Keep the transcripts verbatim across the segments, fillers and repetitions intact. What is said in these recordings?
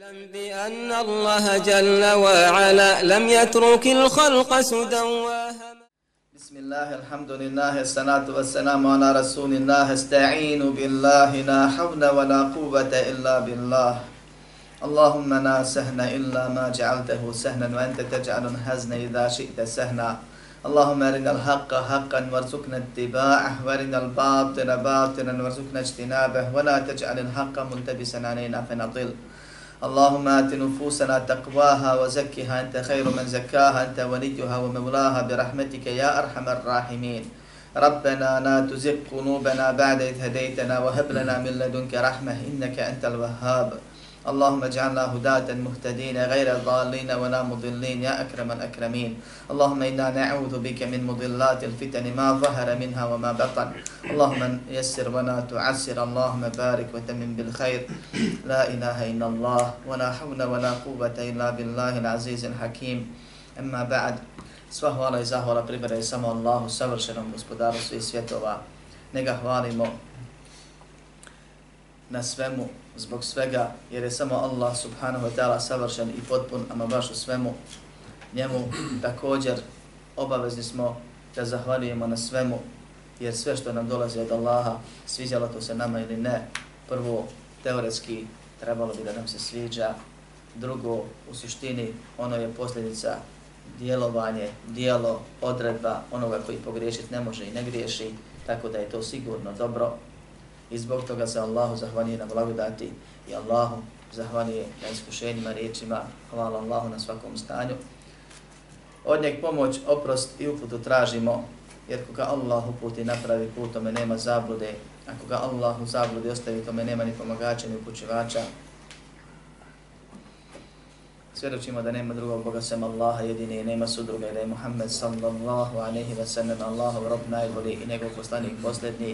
اعلم بأن الله جل وعلا لم يترك الخلق سدى وهما. بسم الله الحمد لله الصلاة والسلام على رسول الله استعين بالله لا حول ولا قوة إلا بالله اللهم لا سهل إلا ما جعلته سهلا وأنت تجعل الحزن إذا شئت سهلا اللهم أرنا الحق حقا وارزقنا اتباعه وأرنا الباطل باطلا وارزقنا اجتنابه ولا تجعل الحق ملتبسا علينا فنضل اللهم آت نفوسنا تقواها وزكها أنت خير من زكاها أنت وليها ومولاها برحمتك يا أرحم الراحمين ربنا لا تزغ قلوبنا بعد إذ هديتنا وهب لنا من لدنك رحمة إنك أنت الوهاب اللهم اجعلنا هداة مهتدين غير ضالين ولا مضلين يا أكرم الأكرمين اللهم إنا نعوذ بك من مضلات الفتن ما ظهر منها وما بطن اللهم يسر ولا تعسر اللهم بارك وتمم بالخير لا إله إلا الله ولا حول ولا قوة إلا بالله العزيز الحكيم أما بعد sva hvala i zahvala pripadaju samo Allahu, savršenom gospodaru svih svjetova. Njega hvalimo na svemu, zbog svega, jer je samo Allah subhanahu wa ta'ala savršen i potpun, ama baš u svemu. Njemu također obavezni smo da zahvaljujemo na svemu, jer sve što nam dolazi od Allaha, sviđalo to se nama ili ne, prvo, teoretski, trebalo bi da nam se sviđa, drugo, u suštini, ono je posljedica djelovanje, dijelo, odredba onoga koji pogriješiti ne može i ne griješi, tako da je to sigurno dobro. I zbog toga se Allahu zahvaljuje na blagodati i Allahu zahvaljuje na iskušenjima, riječima. Hvala Allahu na svakom stanju. Od njeg pomoć, oprost i uputu tražimo, jer koga Allah uputi napravi put, tome nema zablude, a koga Allah u zabludi ostavi, tome nema ni pomagača ni upućivača. Svjedočimo da nema drugog Boga sem Allaha jedini i nema sudruga i da je Muhammed sallallahu alaihi wa sallam Allahov rob najbolji i njegov poslanik posljednji.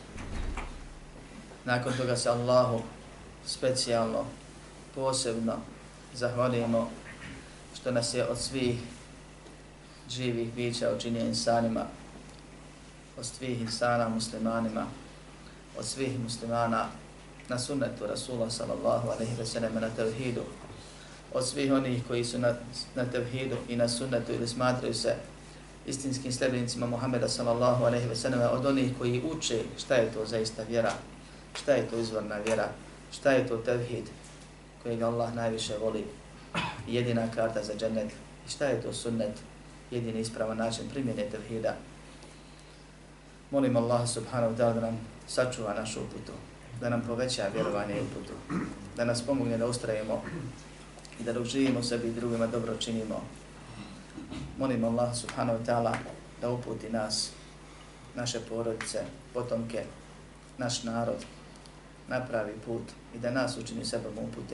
Nakon toga se Allahu specijalno, posebno zahvaljujemo što nas je od svih živih bića učinio insanima, od svih insana muslimanima, od svih muslimana na sunnetu Rasula sallallahu alaihi wa sallam na tevhidu, od svih onih koji su na, na tevhidu i na sunnetu ili smatraju se istinskim sljedbenicima Muhammeda sallallahu alaihi wa sallam, od onih koji uče šta je to zaista vjera, šta je to izvorna vjera, šta je to tevhid kojeg Allah najviše voli i jedina karta za džennet, i šta je to sunnet, jedini ispravan način primjene tevhida. Molim Allah subhanahu wa ta'ala da nam sačuva našu uputu, da nam poveća vjerovanje i uputu, da nas pomogne da ustrajemo i da dok živimo sebi i drugima dobro činimo. Molim Allah subhanahu wa ta'ala da uputi nas, naše porodice, potomke, naš narod, napravi put i da nas učini sebom upute.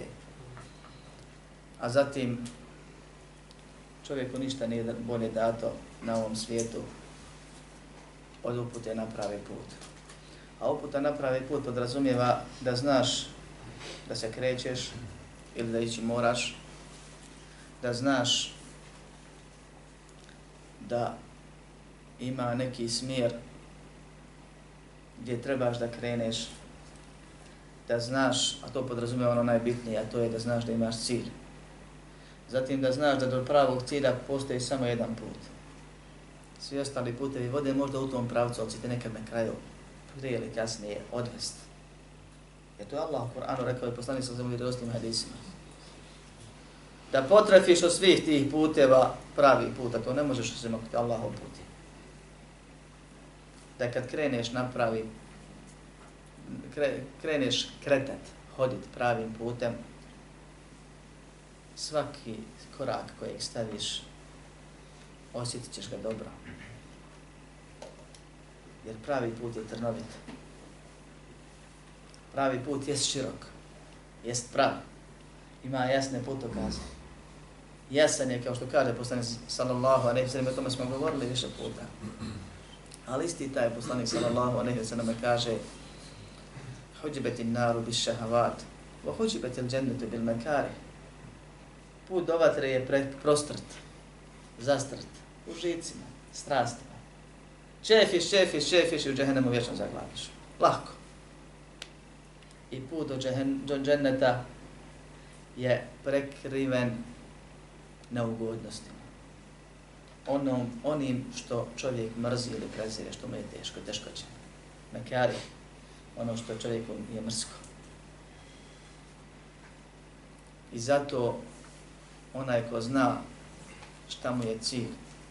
A zatim, čovjeku ništa nije bolje dato na ovom svijetu od upute napravi put. A uputa napravi put podrazumijeva da znaš da se krećeš ili da ići moraš, da znaš da ima neki smjer gdje trebaš da kreneš, da znaš, a to podrazumijeva ono najbitnije, a to je da znaš da imaš cilj. Zatim da znaš da do pravog cilja postoji samo jedan put. Svi ostali putevi vode možda u tom pravcu, ali će te nekad na kraju, prije ili kasnije, odvest. Jer to je Allah u Kur'anu rekao i poslanik sa zemlji dostim hadisima. Da potrefiš od svih tih puteva pravi put, a to ne možeš osim ako te Allah uputi. Da kad kreneš napravi, kre, kreneš kretat, hodit pravim putem, svaki korak kojeg staviš, osjetit ćeš ga dobro. Jer pravi put je trnovit. Pravi put jest širok, jest prav, ima jasne putokaze. Jasan je, kao što kaže poslanik sallallahu alejhi ve sellem, o tome smo govorili više puta. Ali isti taj poslanik sallallahu alejhi ve sellem kaže: "Huđibet in-naru biš-šahavat, wa huđibet il-džennetu bil-mekarih." Put do vatre je prostrt, zastrt, u žicima, strastima. Čefiš, čefiš, čefiš i u džehennemu vječno zaglaviš. Lako. I put do, džehen, do dženneta je prekriven neugodnostima. Onom, onim što čovjek mrzi ili prezire, što mu je teško, teško će. Mekari, ono što čovjeku je mrsko. I zato onaj ko zna šta mu je cilj,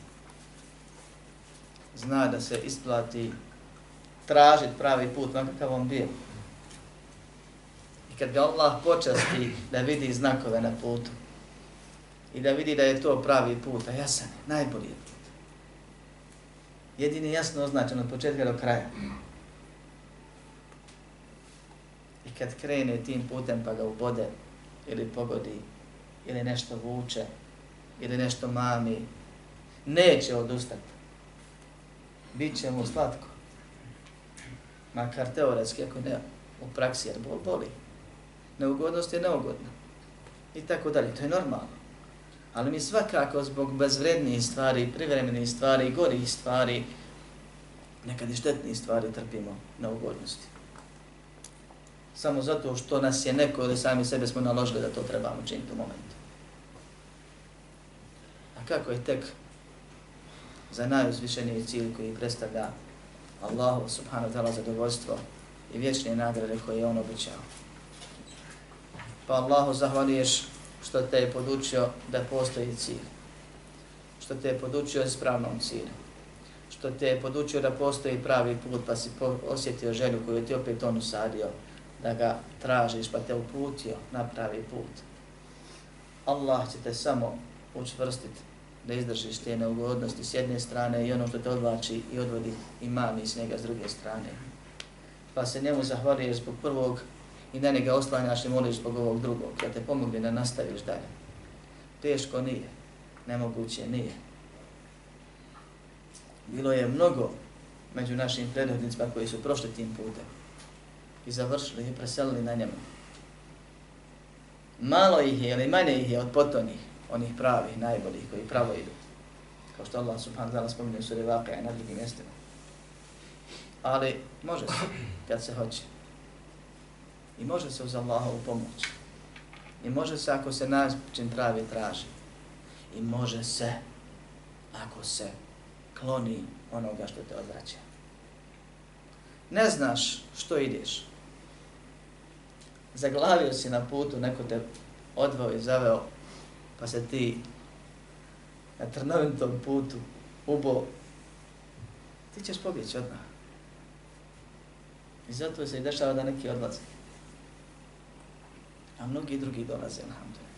zna da se isplati tražiti pravi put, makakav on bio. I kad ga Allah počasti da vidi znakove na putu i da vidi da je to pravi put, a jasan je, najbolji je put. Jedini jasno označen od početka do kraja. I kad krene tim putem pa ga ubode ili pogodi, ili nešto vuče, ili nešto mami, neće odustati. Biće mu slatko. Makar teoretski, ako ne u praksi, jer bol boli. Neugodnost je neugodna. I tako dalje, to je normalno. Ali mi svakako zbog bezvrednijih stvari, privremenih stvari, gorih stvari, nekad i štetnijih stvari trpimo neugodnosti. Samo zato što nas je neko ili sami sebe smo naložili da to trebamo činiti u momentu. A kako je tek za najuzvišeniji cilj koji predstavlja Allahu subhanahu wa ta'ala zadovoljstvo i vječne nagrade koje je on obećao. Pa Allahu zahvaliješ što te je podučio da postoji cilj, što te je podučio ispravnom cilju, što te je podučio da postoji pravi put pa si osjetio želju koju ti opet on usadio, da ga tražiš pa te uputio na pravi put. Allah će te samo učvrstiti da izdržiš te neugodnosti s jedne strane i ono što te odvlači i odvodi i mami s njega s druge strane. Pa se njemu zahvaliješ zbog prvog i na njega oslanjaš i moliš zbog ovog drugog, da te pomogne da nastaviš dalje. Teško nije, nemoguće nije. Bilo je mnogo među našim prethodnicima koji su prošli tim putem i završili i preselili na njemu. Malo ih je ili manje ih je od potonjih, onih pravih, najboljih koji pravo idu. Kao što Allah subhanahu wa ta'ala spominje u suri Vaqi'a i na drugim mjestima. Ali može se, kad se hoće. I može se uz Allahovu pomoć. I može se ako se način pravi traži. I može se ako se kloni onoga što te odvraća. Ne znaš što ideš. Zaglavio si na putu, neko te odveo i zaveo, pa se ti na trnovitom putu ubo. Ti ćeš pobjeći odmah. I zato se i dešava da neki odlaze. A mnogi drugi dolaze, alhamdulillah.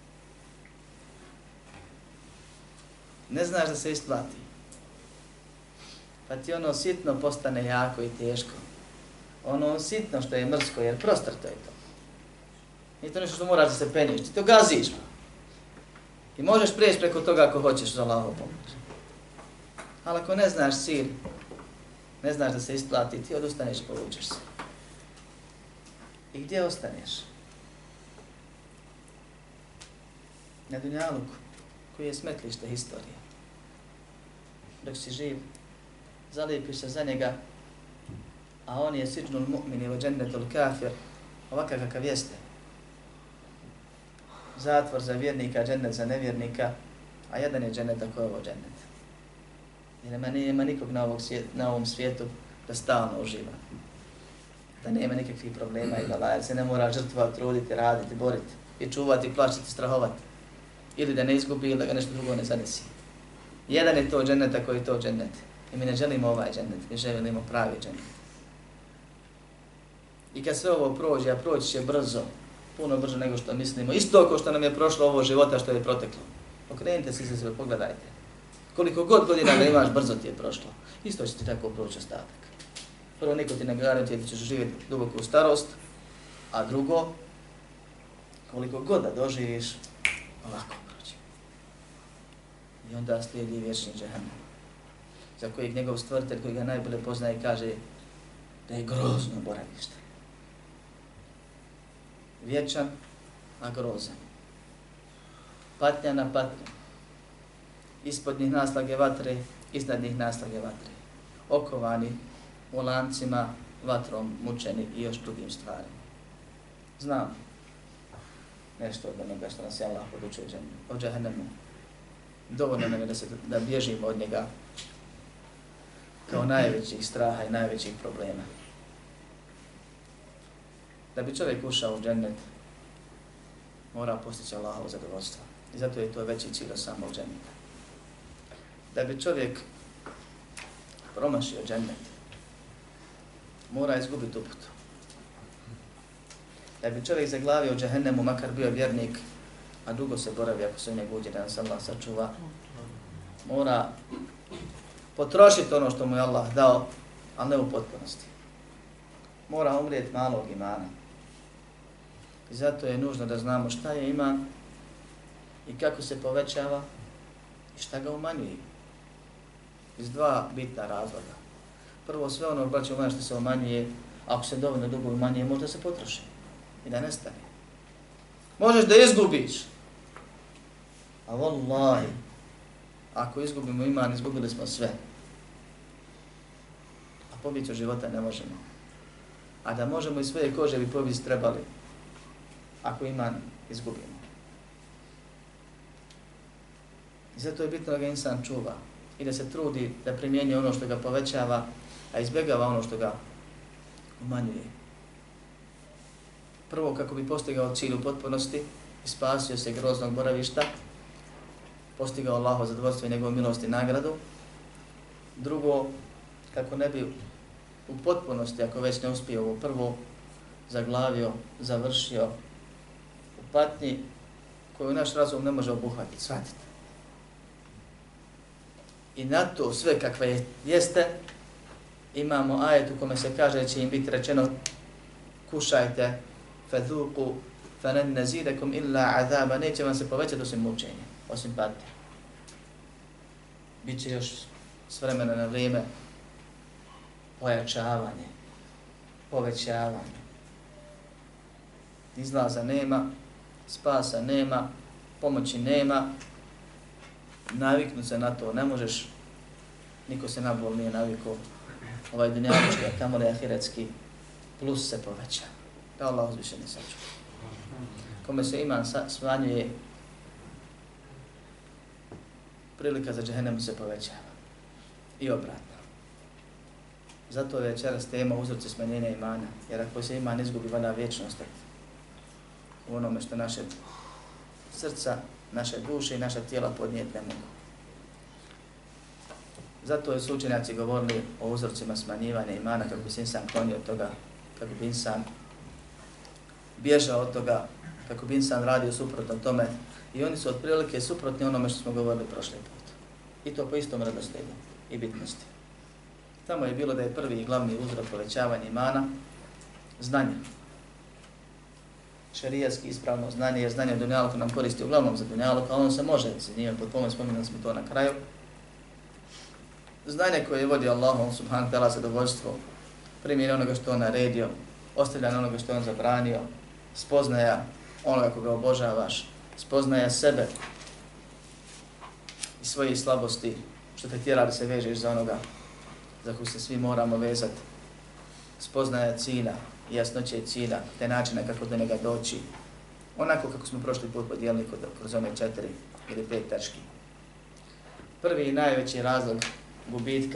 Ne znaš da se isplati. Pa ti ono sitno postane jako i teško. Ono sitno što je mrsko, jer prostor to je to. Nije to nešto što moraš da se penješ, ti to gaziš. I možeš prijeći preko toga ako hoćeš za Allahovu pomoć. Ali ako ne znaš cilj, ne znaš da se isplati, ti odustaneš i povučeš se. I gdje ostaneš? Na dunjaluku, koji je smetlište historije. Dok si živ, zalijepiš se za njega, a on je siđnul mu'mini wa džennetul kafir, ovakav kakav jeste. Zatvor za vjernika, džennet za nevjernika, a jedan je džennet ako je ovo džennet. Jer nema, nema nikog na, ovog svijet, na ovom svijetu da stalno uživa. Da nema nikakvih problema i bala, jer se ne mora žrtvovati, truditi, raditi, boriti i čuvati, plaćati, strahovati. Ili da ne izgubi, ili da ga nešto drugo ne zanesi. Jedan je to džennet ako je to džennet. I mi ne želimo ovaj džennet, mi želimo pravi džennet. I kad sve ovo prođe, a proći će brzo, puno brže nego što mislimo, isto kao što nam je prošlo ovo života što je proteklo. Okrenite se za sebe, pogledajte. Koliko god godina da imaš, brzo ti je prošlo. Isto će ti tako proći ostatak. Prvo, niko ti ne garantuje da ćeš živjeti duboko u starost, a drugo, koliko god da doživiš, ovako prođe. I onda slijedi vječni džehennem, za kojeg njegov stvoritelj koji ga najbolje poznaje kaže da je grozno boravište. Vječan, a grozan. Patnja na patnju. Ispod njih naslage vatre, iznad njih naslage vatre. Okovani u lancima, vatrom mučeni i još drugim stvarima. Znam. nešto od onoga što nas je Allah podučio o džehennemu. Dovoljno nam je da, se, da bježimo od njega kao najvećih straha i najvećih problema. Da bi čovjek ušao u džennet, mora postići Allahovo zadovoljstvo. I zato je to veći cilj od samog dženneta. Da bi čovjek promašio džennet, mora izgubiti uputu. Da bi čovjek zaglavio džehennemu, makar bio vjernik, a dugo se boravi ako se u njegu uđe, da nas Allah sačuva, mora potrošiti ono što mu je Allah dao, ali ne u potpunosti. Mora umrijeti malog imana. I zato je nužno da znamo šta je iman i kako se povećava i šta ga umanjuje. Iz dva bitna razloga. Prvo, sve ono braće moja što se umanjuje, ako se dovoljno dugo umanjuje, možda se potroši i da nestane. Možeš da izgubiš, a wallahi, ako izgubimo iman, izgubili smo sve. A pobjeći od života ne možemo. A da možemo iz svoje kože bi pobjeći trebali, ako iman izgubimo. I zato je bitno da ga insan čuva i da se trudi da primjenjuje ono što ga povećava, a izbjegava ono što ga umanjuje. Prvo, kako bi postigao cilj u potpunosti i spasio se groznog boravišta, postigao Allahovo zadovoljstvo i njegovu milost i nagradu. Drugo, kako ne bi u potpunosti, ako već ne uspije ovo prvo, zaglavio, završio u patnji koju naš razum ne može obuhvatiti, shvatiti. I na to sve kakve je, jeste, imamo ajet u kome se kaže da će im biti rečeno kušajte, fadhuku, fanen nazidakum illa azaba, neće vam se povećati osim mučenja, osim patnje. Biće još s vremena na vrijeme pojačavanje, povećavanje. Izlaza nema, spasa nema, pomoći nema, naviknu se na to ne možeš, niko se na bol nije navikao, ovaj dunjavički, a kamoli ahiretski, plus se poveća. Da Allah uzvišeni sačuva. Kome se iman smanjuje, prilika za džehennemu se povećava. I obratno. Zato je večeras tema uzroci smanjenja imana, jer ako se iman izgubi, valja vječnost u onome što naše srca, naše duše i naša tijela podnijeti ne mogu. Zato su učenjaci govorili o uzrocima smanjivanja imana, kako bi se insan klonio od toga, kako bi insan bježao od toga, kako bi insan radio suprotno tome. I oni su otprilike suprotni onome što smo govorili prošli put. I to po istom redoslijedu i bitnosti. Tamo je bilo da je prvi i glavni uzrok povećavanja imana znanje. Šerijatski ispravno znanje, jer znanje o dunjaluku nam koristi uglavnom za dunjaluk, a ono se može se njime pod pomoć, spominali smo to na kraju. Znanje koje vodi Allahom subhanahu wa ta'ala zadovoljstvo, primjer onoga što on naredio, ostavljanje onoga što on zabranio, spoznaja onoga koga obožavaš, spoznaja sebe i svojih slabosti, što te tjera da se vežeš za onoga za koju se svi moramo vezati, spoznaja cilja i jasnoće cilja, te načina kako do njega doći, onako kako smo prošli put podijelili kroz ome četiri ili pet tački. Prvi i najveći razlog gubitka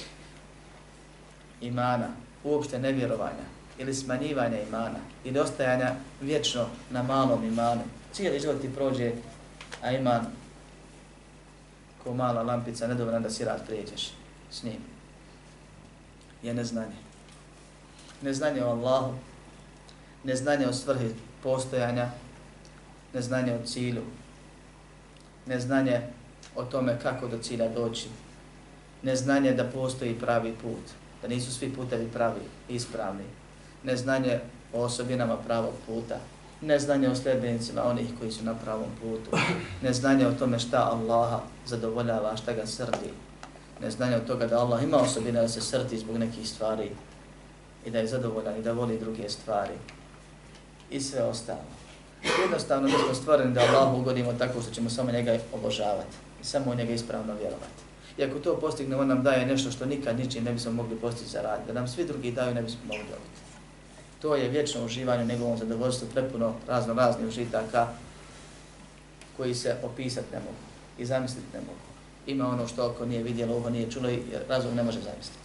imana, uopšte nevjerovanja ili smanjivanja imana ili ostajanja vječno na malom imanu. Cijeli život ti prođe, a iman ko mala lampica, nedovoljno da si rad prijeđeš s njim. Je neznanje. Neznanje o Allahu, neznanje o svrhi postojanja, neznanje o cilju, neznanje o tome kako do cilja doći, neznanje da postoji pravi put, da nisu svi putevi pravi i ispravni, neznanje o osobinama pravog puta, neznanje o sljedbenicima onih koji su na pravom putu, neznanje o tome šta Allaha zadovoljava, šta ga srdi, neznanje od toga da Allah ima osobine da se srdi zbog nekih stvari i da je zadovoljan i da voli druge stvari i sve ostalo. Jednostavno mi smo stvoreni da Allahu ugodimo tako što ćemo samo njega obožavati i samo u njega ispravno vjerovati. I ako to postignemo, on nam daje nešto što nikad ničim ne bismo mogli postići za rad, da nam svi drugi daju ne bismo mogli dobiti. To je vječno uživanje u njegovom zadovoljstvu, prepuno razno raznih užitaka koji se opisati ne mogu i zamisliti ne mogu. Ima ono što oko nije vidjelo, ovo nije čulo i razum ne može zamisliti.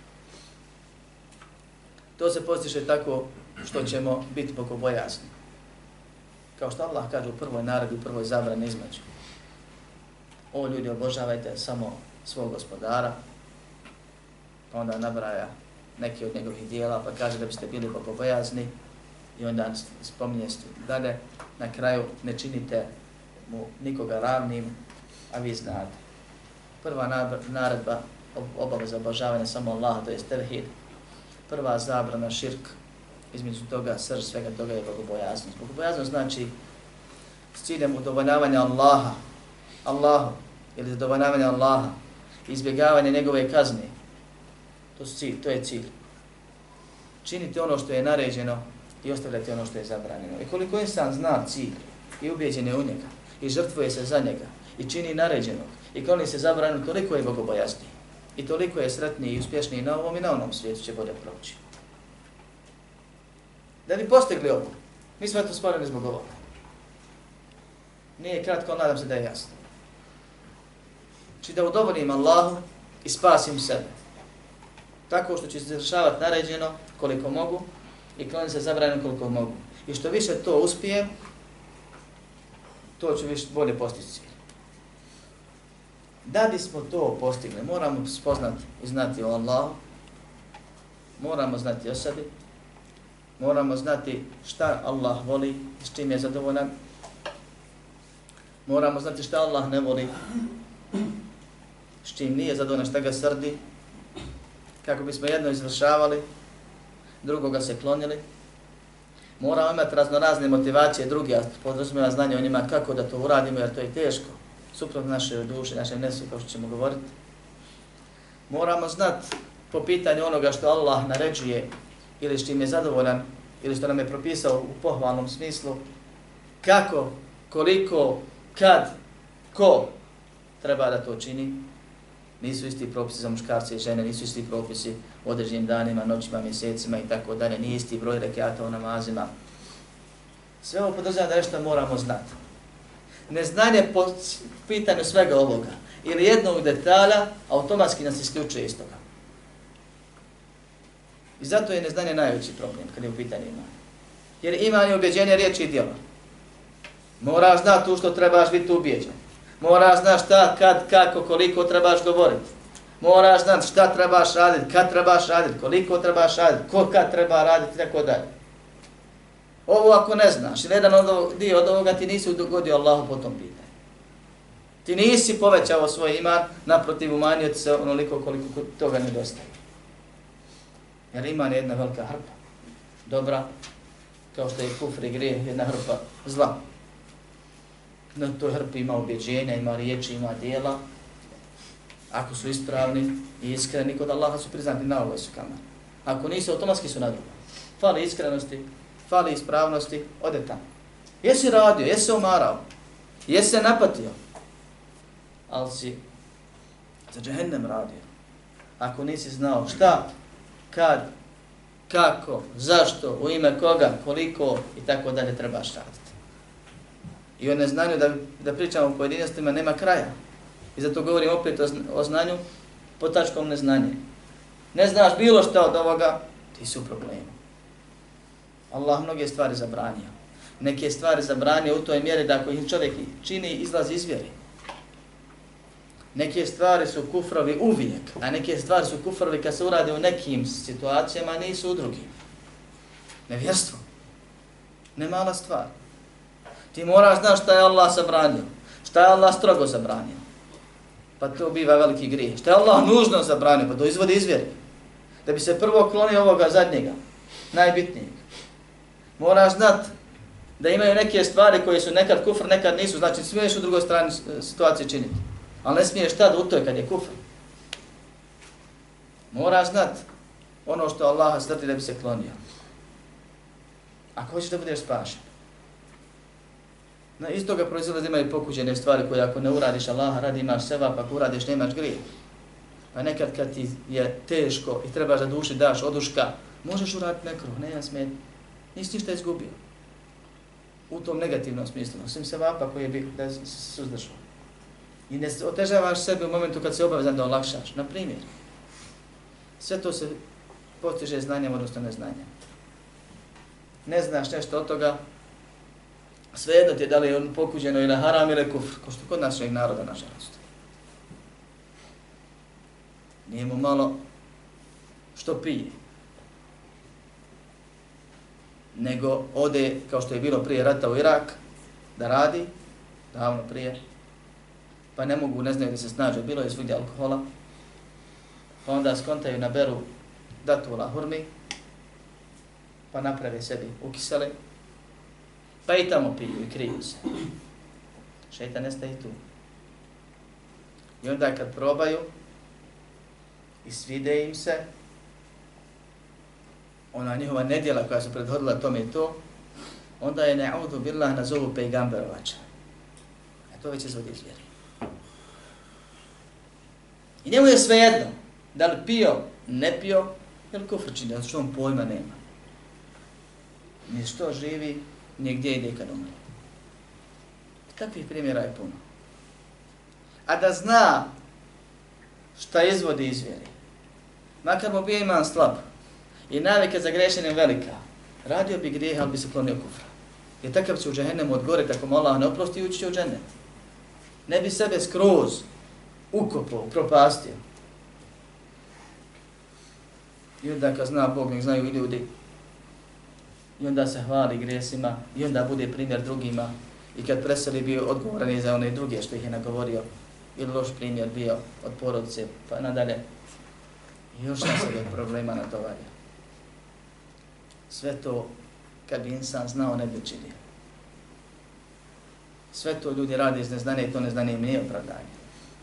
To se postiže tako što ćemo biti bogobojazni. Kao što Allah kaže u prvoj naredbi, u prvoj zabrani između. O ljudi, obožavajte samo svog gospodara, pa onda nabraja neki od njegovih dijela, pa kaže da biste bili bogobojazni i onda spominje dalje, na kraju ne činite mu nikoga ravnim, a vi znate. Prva naredba, obaveza obožavanja samo Allaha, to je tevhid. Prva zabrana širk, između toga, srž svega toga je bogobojaznost. Bogobojaznost znači s ciljem udovoljavanja Allaha, Allahu, ili zadovoljavanja Allaha, izbjegavanje njegove kazne. To, su cilj, to je cilj. Činiti ono što je naređeno i ostavljati ono što je zabranjeno. I koliko insan zna cilj i ubijeđen je u njega i žrtvuje se za njega i čini naređenog i kloni se zabranjeno, toliko je bogobojazniji i toliko je sretniji i uspješniji na ovom i na onom svijetu će bolje proći. Da bi postigli ovo, mi smo to stvorili zbog ovoga. Nije kratko, nadam se da je jasno. Znači da udovoljim Allahu i spasim sebe. Tako što ću se završavati naređeno koliko mogu i kloniti se zabranjeno koliko mogu. I što više to uspijem, to ću više bolje postići cilj. Da bismo to postigli, moramo spoznati i znati o Allahu, moramo znati o sebi, moramo znati šta Allah voli i s čim je zadovoljan, moramo znati šta Allah ne voli, s čim nije zadovoljan, šta ga srdi, kako bismo jedno izvršavali, drugoga se klonili. Moramo imati raznorazne motivacije drugi, a podrazumijeva znanje o njima kako da to uradimo, jer to je teško, suprotno naše duše, naše nesu, kao što ćemo govoriti. Moramo znati po pitanju onoga što Allah naređuje ili s čim je zadovoljan, ili što nam je propisao u pohvalnom smislu, kako, koliko, kad, ko treba da to čini. Nisu isti propisi za muškarce i žene, nisu isti propisi u određenim danima, noćima, mjesecima i tako dalje, nije isti broj rekata u namazima. Sve ovo podrazumijeva da nešto moramo znati. Neznanje po pitanju svega ovoga ili jednog detalja automatski nas isključuje iz toga. I zato je neznanje najveći problem kad je u pitanju iman. Jer iman je ubjeđenje riječi i djela. Moraš znati u što trebaš biti ubijeđen. Moraš znati šta, kad, kako, koliko trebaš govoriti. Moraš znati šta trebaš raditi, kad trebaš raditi, koliko trebaš raditi, ko kad treba raditi i tako dalje. Ovo ako ne znaš, ili jedan od dio od ovoga ti nisi ugodio Allahu po tom pitanju. Ti nisi povećao svoj iman, naprotiv umanio ti se onoliko koliko toga nedostaje. Jer iman je jedna velika hrpa. Dobra, kao što je kufr i grijeh, jedna hrpa zla. Na toj hrpi ima objeđenja, ima riječi, ima dijela. Ako su ispravni i iskreni, kod Allaha su priznati na ovoj su kamer. Ako nisu, automatski su na drugom. Fali iskrenosti, fali ispravnosti, ode tamo. Jesi radio, jesi se umarao, jesi se napatio, ali si za džehennem radio. Ako nisi znao šta, kad, kako, zašto, u ime koga, koliko i tako dalje trebaš raditi. I o neznanju, da, da pričamo o pojedinostima, nema kraja. I zato govorim opet o, o znanju po tačkom neznanje. Ne znaš bilo šta od ovoga, ti si u problemu. Allah mnoge stvari zabranio. Neke stvari zabranio u toj mjeri da ako ih čovjek čini, izlazi iz vjeri. Neke stvari su kufrovi uvijek, a neke stvari su kufrovi kad se urade u nekim situacijama, a nisu u drugim. Nevjerstvo. Ne mala stvar. Ti moraš znaš šta je Allah zabranio, šta je Allah strogo zabranio. Pa to biva veliki grijeh. Šta je Allah nužno zabranio, pa to izvodi iz vjeri. Da bi se prvo klonio ovoga zadnjega, najbitnijeg. Moraš znat da imaju neke stvari koje su nekad kufr, nekad nisu, znači smiješ u drugoj strani situacije činiti. Ali ne smiješ tada u toj kad je kufr. Moraš znat ono što Allah srdi da bi se klonio. Ako hoćeš da budeš spašen. Na iz toga proizlaze imaju pokuđene stvari koje ako ne uradiš Allaha radi imaš seba, pa ako uradiš nemaš grije. Pa nekad kad ti je teško i trebaš da duši daš oduška, Možeš uraditi nekruh, nema smetnje. Nisi ništa izgubio. U tom negativnom smislu, osim se vapa koji je bio da se suzdržao. I ne otežavaš sebe u momentu kad se obavezan da olakšaš. Na primjer, sve to se postiže znanjem, odnosno neznanjem. Ne znaš nešto od toga, svejedno ti je da li je on pokuđeno ili haram ili kufr, ko što kod našeg naroda, nažalost. Nije mu malo što pije, nego ode, kao što je bilo prije rata u Irak, da radi, davno prije, pa ne mogu, ne znaju da se snađe, bilo je svugdje alkohola, pa onda skontaju, naberu datula hurmi, pa naprave sebi ukisele, pa i tamo piju i kriju se. Šeitan nestaje i tu. I onda kad probaju i svide im se, ona njihova nedjela koja su prethodila tome i to, onda je ne'udhu billah nazovu pejgamberovača. A to već izvodi iz vjeri. I njemu je svejedno, da li pio, ne pio, ili kufr čini, zato što on pojma nema. Ni što živi, ni gdje ide kad umre. Takvih primjera je puno. A da zna šta izvodi iz vjeri, makar mu bio iman slab i navika za grešenjem velika, radio bi grijeh, ali bi se klonio kufra. Jer takav će u džehennemu odgoriti ako mu Allah ne oprosti i ući će u džennet. Ne bi sebe skroz ukopao, propastio. I onda kad zna Bog, nek znaju i ljudi, i onda se hvali grijesima, i onda bude primjer drugima, i kad preseli bio odgovoran je za one druge što ih je nagovorio, ili loš primjer bio od porodice, pa nadalje, i još na sebe problema natovario. Sve to, kad bi insan znao, ne bi učinio. Sve to ljudi rade iz neznanja i to neznanje im nije opravdanje.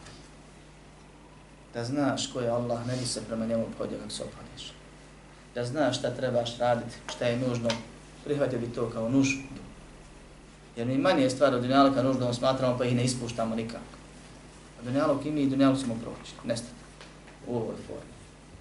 Da znaš ko je Allah, ne bi se prema njemu obhodio kako se obhodiš. Da znaš šta trebaš raditi, šta je nužno, prihvatio bi to kao nužno. Jer mi manje stvari od dunjaluka nužno smatramo pa ih ne ispuštamo nikako. A dunjaluk i mi i dunjaluk ćemo proći, nestati u ovoj formi.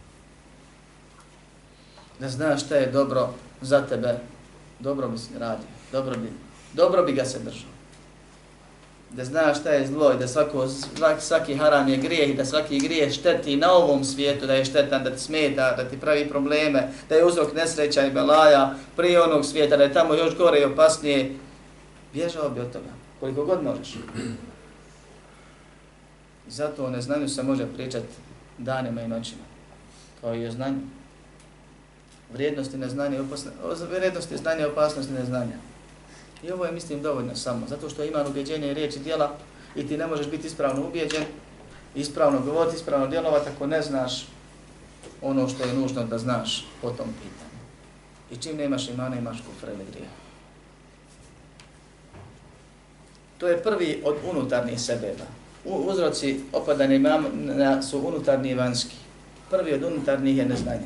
Da znaš šta je dobro za tebe, dobro bi se radio, dobro bi, dobro bi ga se držao. Da znaš šta je zlo i da svako, svaki, svaki haram je grijeh i da svaki grijeh šteti na ovom svijetu, da je štetan, da ti smeta, da ti pravi probleme, da je uzrok nesreća i belaja prije onog svijeta, da je tamo još gore i opasnije, bježao bi od toga, koliko god možeš. I zato o neznanju se može pričati danima i noćima, kao i o znanju. Vrijednosti neznanja i opasnosti, vrijednosti znanja i opasnosti neznanja. I ovo je, mislim, dovoljno samo, zato što ima ubjeđenje i riječi djela i ti ne možeš biti ispravno ubjeđen, ispravno govoriti, ispravno djelovati ako ne znaš ono što je nužno da znaš po tom pitanju. I čim nemaš imana, imaš kufra ili grija. To je prvi od unutarnjih sebeba. Uzroci opadanja imana su unutarnji i vanjski. Prvi od unutarnjih je neznanje.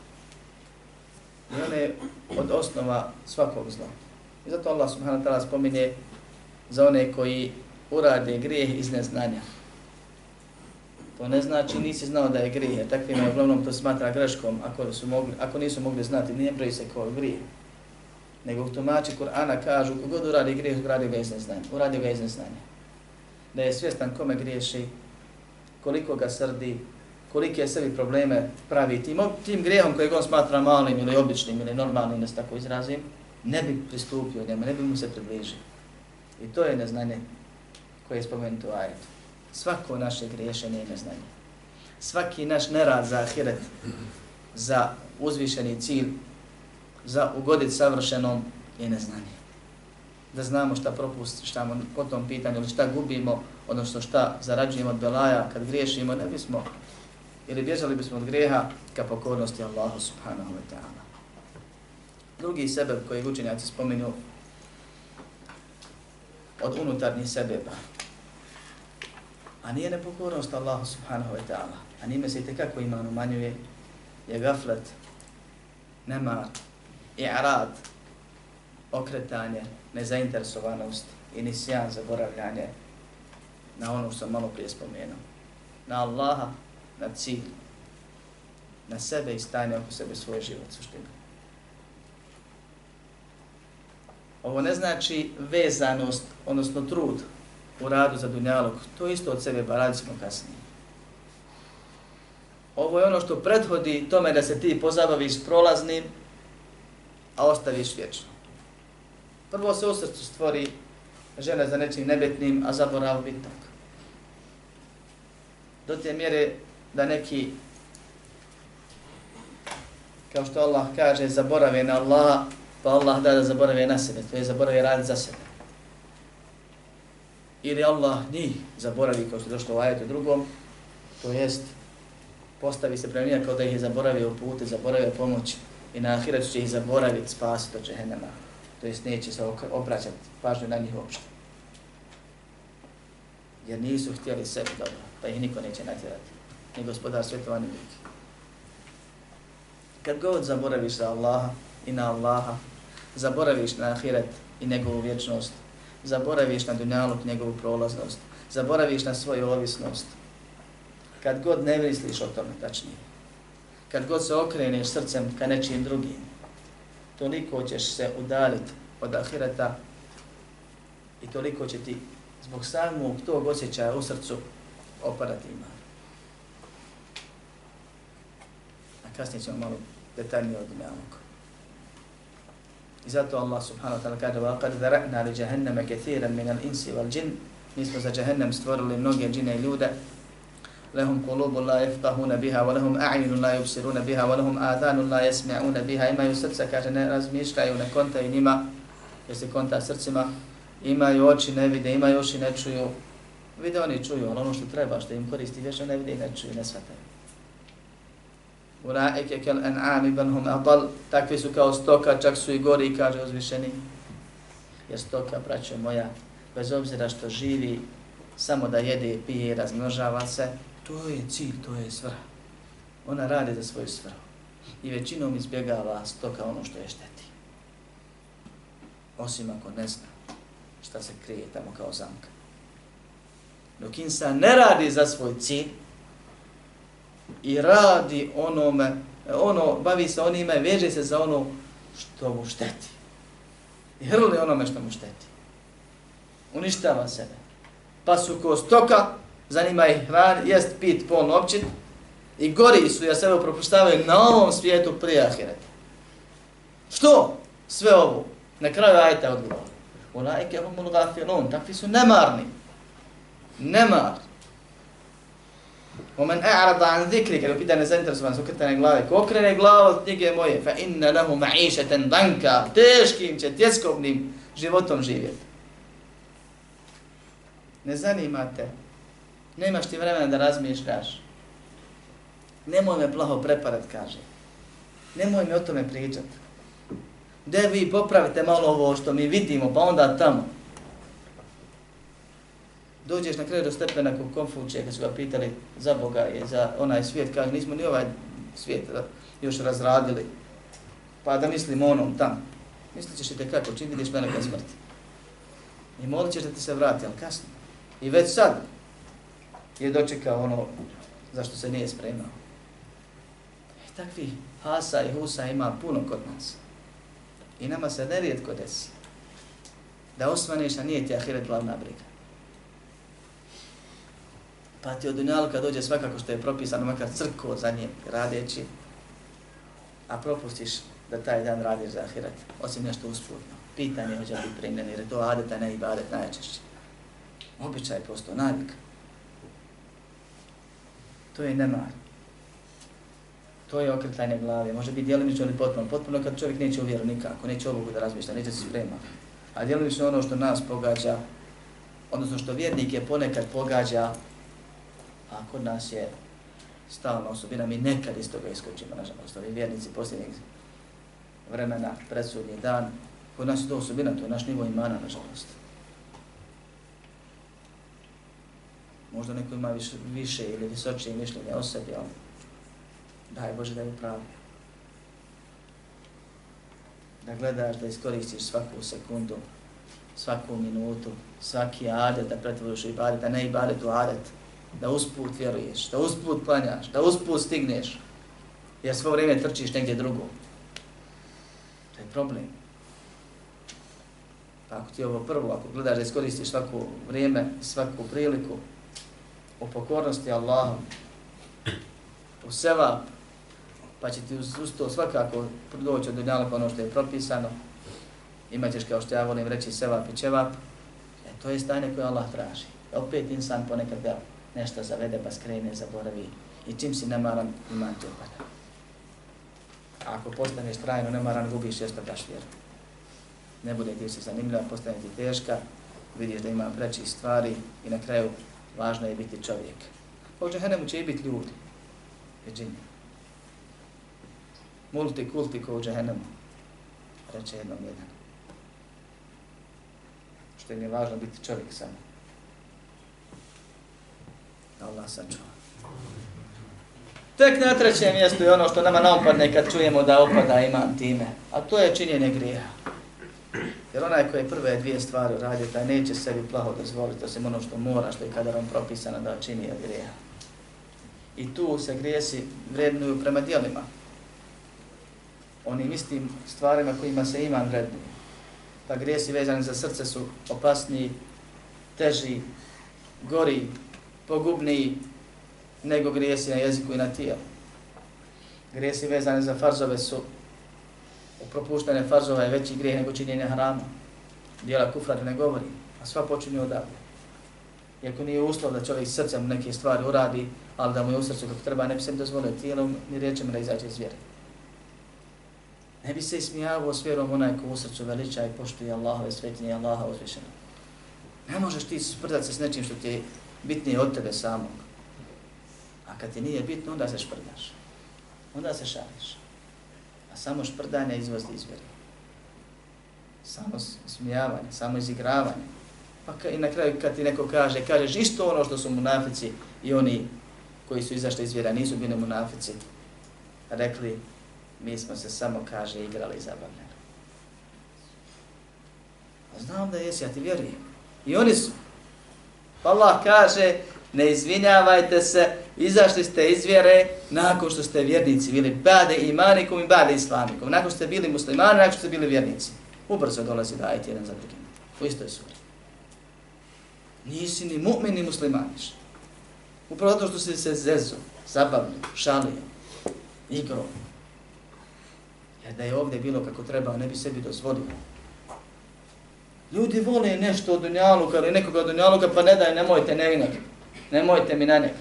I on je od osnova svakog zla. I zato Allah subhanahu wa ta'ala spominje za one koji urade grijeh iz neznanja. To ne znači nisi znao da je grijeh, jer takvima je uglavnom to smatra greškom ako, su mogli, ako nisu mogli znati, nije broji se kao grijeh. Nego tumači Kur'ana kažu kogod uradi grijeh, uradi ga iz neznanja. Uradi ga iz neznanja. Da je svjestan kome griješi, koliko ga srdi, kolike sebi probleme pravi tim, tim grijehom kojeg on smatra malim ili običnim ili normalnim, da se tako izrazim, ne bi pristupio njemu, ne bi mu se približio. I to je neznanje koje je spomenuto u ajetu. Svako naše griješenje je neznanje. Svaki naš nerad za ahiret, za uzvišeni cilj, za ugodit savršenom je neznanje. Da znamo šta propuštamo po tom pitanju ili šta gubimo, odnosno šta zarađujemo od belaja kad griješimo, ne bismo ili bježali bismo od grijeha ka pokornosti Allahu subhanahu wa ta'ala. Drugi sebeb koji učenjaci spominu od unutarnjih sebeba, a nije nepokornost Allahu subhanahu wa ta'ala, a njime se i tekako iman umanjuje, je gaflet, nemar, i'rad, okretanje, nezainteresovanost i nisjan, zaboravljanje na ono što sam malo prije spomenuo. Na Allaha, na cilj. na sebe i stanje oko sebe svoj život, suština. Ovo ne znači vezanost, odnosno trud u radu za dunjalog. To isto od sebe, ba radit ćemo kasnije. Ovo je ono što prethodi tome da se ti pozabaviš prolaznim, a ostaviš vječno. Prvo se u srcu stvori žena za nečim nebitnim, a zaborav bitnog. Do te mjere da neki, kao što Allah kaže, zaborave na Allaha, pa Allah da da zaborave na sebe, to je zaborave raditi za sebe. Ili Allah njih zaboravi, kao što je došlo u ajetu drugom, to jest postavi se prema njima kao da ih je zaboravio u putu, zaboravio pomoć i na ahiretu će ih zaboraviti, spasiti od džehennema. To jest neće se obraćati pažnju na njih uopšte. Jer nisu htjeli sebi dobro, pa ih niko neće natjerati. Ni gospodar svjetova, ni ljudi. Kad god zaboraviš za Allaha i na Allaha, zaboraviš na ahiret i njegovu vječnost, zaboraviš na dunjaluk, njegovu prolaznost, zaboraviš na svoju ovisnost. Kad god ne misliš o tome, tačnije, kad god se okreneš srcem ka nečim drugim, toliko ćeš se udaljiti od ahireta i toliko će ti zbog samog tog osjećaja u srcu opadati iman. A kasnije ćemo malo detaljnije od dunjaluka. I zato Allah subhanahu wa ta'ala kaže وَقَدْ ذَرَأْنَا لِجَهَنَّمَ كَثِيرًا مِنَ الْإِنْسِ وَالْجِنِّ. Mi smo za Jahannam stvorili mnoge džine i ljude. لَهُمْ قُلُوبٌ لَا يَفْقَهُونَ بِهَا وَلَهُمْ أَعْيُنٌ لَا يُبْصِرُونَ بِهَا وَلَهُمْ آذَانٌ لَا يَسْمِعُونَ بِهَا. Imaju srca, kaže, ne razmišljaju, ne kontaju njima, jer se konta srcima. Imaju oči, ne vide, imaju uši, ne čuju. Vide oni čuju, ali ono što treba, što im koristi, vječno ne vide i ne čuju, ne shvataju. Ulaike kel an'ami bal hum adall. Takvi su kao stoka, čak su i gori, kaže uzvišeni. Jer stoka, braćo moja, bez obzira što živi, samo da jede, pije i razmnožava se, to je cilj, to je svrha. Ona radi za svoju svrhu. I većinom izbjegava stoka ono što je šteti. Osim ako ne zna šta se krije tamo kao zamka. Dok insan ne radi za svoj cilj i radi onome, ono, bavi se onime, veže se za ono što mu šteti. I hrli onome što mu šteti. Uništava sebe. Pa su ko stoka, zanima ih hran, jest, pit, pol, općit i gori su, ja sebe propuštavaju na ovom svijetu prije ahireta. Što? Sve ovo. Na kraju ajta odgovor. Ulaike humul gafilun, takvi su nemarni. Nemar. Omen a'rada an zikri, kada upita nezainteresovan, sukrtane glave, ko okrene glavu od knjige moje, fa inna lahu ma'išeten danka, teškim će, tjeskobnim životom živjeti. Ne zanima te, nemaš ti vremena da razmišljaš. Nemoj me plaho preparat, kaže. Nemoj mi o tome pričat. Gde vi popravite malo ovo što mi vidimo, pa onda tamo. Dođeš na kraju do stepena kod Konfučija, kad su ga pitali za Boga i za onaj svijet, kaže, nismo ni ovaj svijet još razradili, pa da mislimo onom tamo. Mislit ćeš i te kako, čim vidiš meleka smrti. I molit ćeš da ti se vrati, ali kasno. I već sad je dočekao ono zašto se nije spremao. I takvi hasa i husa ima puno kod nas. I nama se nerijetko desi da osvaneš, a nije ti ahiret glavna briga. Pa ti od dunjaluka dođe svakako što je propisano, makar crkvo za njim radeći, a propustiš da taj dan radiš za ahiret, osim nešto usputno. Pitanje hoće biti primljeno, jer je to adet, a ne ibadet najčešće. Običaj je postao navik. To je nemar. To je okretanje glave. Može biti djelimično ili potpuno. Potpuno kad čovjek neće u vjeru nikako, neće ovogu da razmišlja, neće se sprema. A djelimično ono što nas pogađa, odnosno što vjernike ponekad pogađa, a kod nas je stalna osobina, mi nekad iz toga iskočimo, nažalost, ovi vjernici posljednjeg vremena, predsudnji dan, kod nas je to osobina, to je naš nivo imana, nažalost. Možda neko ima više, više ili visočije mišljenje o sebi, ali daj Bože da je upravo. Da gledaš, da iskoristiš svaku sekundu, svaku minutu, svaki adet, da pretvoriš u ibadet, a ne ibadet u adet. Da usput vjeruješ, da usput klanjaš, da usput stigneš. jer svo vrijeme trčiš negdje drugo. To je problem. Pa ako ti ovo prvo, ako gledaš da iskoristiš svako vrijeme, svaku priliku u pokornosti Allahom, u sevap, pa će ti uz, uz to svakako doći od dunjaluka ono što je propisano, imaćeš kao što ja volim reći sevap i čevap, e, to je stanje koje Allah traži. Opet insan ponekad ga nešto zavede pa skrene, zaboravi i čim si nemaran, iman ti opada. A ako postaneš trajno nemaran, gubiš i ostavljaš vjeru. Ne bude ti se zanimljiva, postane ti teška, vidiš da ima prečih stvari i na kraju važno je biti čovjek. U džehennemu će i biti ljudi, i džini. Multikulti ko u džehennemu, reče jednom jedan. Što im je važno biti čovjek samo. Allah sačuva. Tek na trećem mjestu je ono što nama naopadne kad čujemo da opada imam time, a to je činjenje grijeha. Jer onaj koji je prve dvije stvari uradio, taj neće sebi plaho dozvoliti, osim ono što mora, što je kadarom propisano da čini od grijeha. I tu se grijesi vrednuju prema djelima. Onim istim stvarima kojima se iman vrednuje. Pa grijesi vezani za srce su opasniji, teži, gori, pogubniji nego grijesi na jeziku i na tijelu. Grijesi vezani za farzove su propuštene farzova je veći grijeh nego činjenje harama. Dijela kufra ne govori, a sva počinju odavde. Iako nije uslov da čovjek srcem neke stvari uradi, ali da mu je u srcu kako treba, ne bi se im dozvolio tijelom ni riječima da izađe iz vjere. Ne bi se ismijavao s vjerom onaj ko u srcu veliča i poštuje Allahove svetinje i Allaha uzvišeno. Ne možeš ti sprdati se s nečim što ti je bitnije od tebe samog. A kad ti nije bitno, onda se šprdaš. Onda se šališ. A samo šprdanje izvozi iz vjere. Samo smijavanje, samo izigravanje. Pa i na kraju kad ti neko kaže, kažeš isto ono što su munafici i oni koji su izašli iz vjera nisu bili munafici. Rekli, mi smo se samo, kaže, igrali i zabavljali. A znam da jesi, ja ti vjerujem. I oni su. Pa Allah kaže, ne izvinjavajte se, izašli ste iz vjere nakon što ste vjernici bili bade imanikum i bade islamikum. Nakon što ste bili muslimani, nakon što ste bili vjernici. Ubrzo dolazi da ajte jedan za drugim. U istoj suri. Nisi ni mu'min ni muslimaniš. Upravo zato što si se zezo, zabavio, šalio, igrao. Jer da je ovdje bilo kako treba, ne bi sebi dozvolio. Ljudi vole nešto od dunjaluka ili nekoga od dunjaluka, pa ne daj, nemojte ne inak. Nemojte mi na njeg.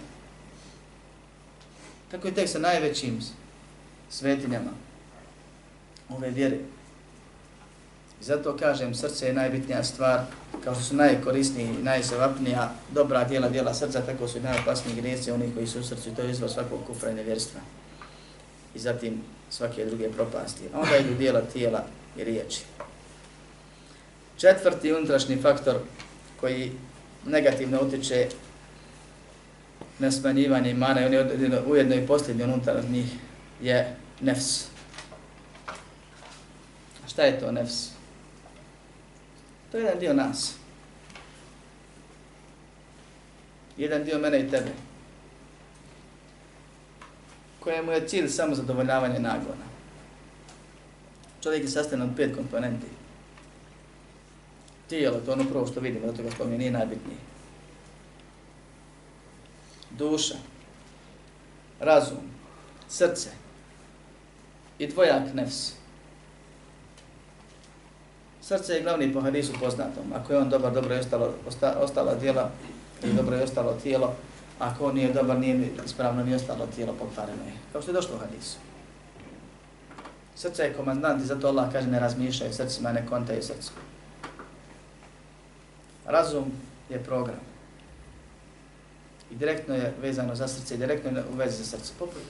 Tako je tek sa najvećim svetinjama ove vjere. I zato kažem, srce je najbitnija stvar, kao što su najkorisniji i najsevapnija dobra djela, djela srca, tako su i najopasniji grijesi oni koji su u srcu i to je izvor svakog kufra i nevjerstva. I zatim svake druge propasti. A onda idu djela tijela i riječi. Četvrti unutrašnji faktor koji negativno utiče na smanjivanje imana i on je ujedno i posljednji unutar njih je nefs. A šta je to nefs? To je jedan dio nas. Jedan dio mene i tebe. Kojemu je cilj samo zadovoljavanje nagona. Čovjek je sastavljen od pet komponenti. Tijelo, to je ono prvo što vidimo, zato ga spominje, nije najbitnije. Duša, razum, srce i dvojak nefs. Srce je glavni po hadisu poznatom. Ako je on dobar, dobro je ostalo, osta, ostala djela i dobro je ostalo tijelo. Ako on nije dobar, nije ispravno ni ostalo tijelo pokvareno je. Kao što je došlo u hadisu. Srce je komandant i zato Allah kaže ne razmišljaju srcima, ne kontaju srcima. Razum je program. I direktno je vezano za srce i direktno je u vezi za srce. Poput.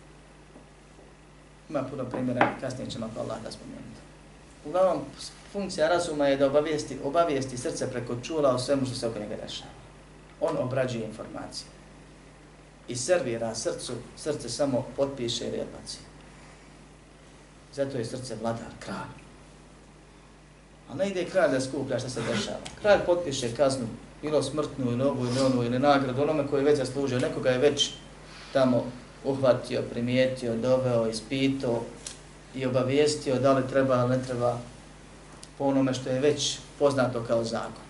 Ima puno primjera, kasnije ćemo pa Allah da spomenuti. Uglavnom, funkcija razuma je da obavijesti, obavijesti srce preko čula o svemu što se oko njega dešava. On obrađuje informacije. I servira srcu, srce samo potpiše ili odbaci. Zato je srce vladar, kralj. A ne ide kralj da skuplja što se dešava. Kralj potpiše kaznu, bilo smrtnu ili ovu ili onu ili nagradu, onome koji je već zaslužio, nekoga je već tamo uhvatio, primijetio, doveo, ispitao i obavijestio da li treba ili ne treba po onome što je već poznato kao zakon.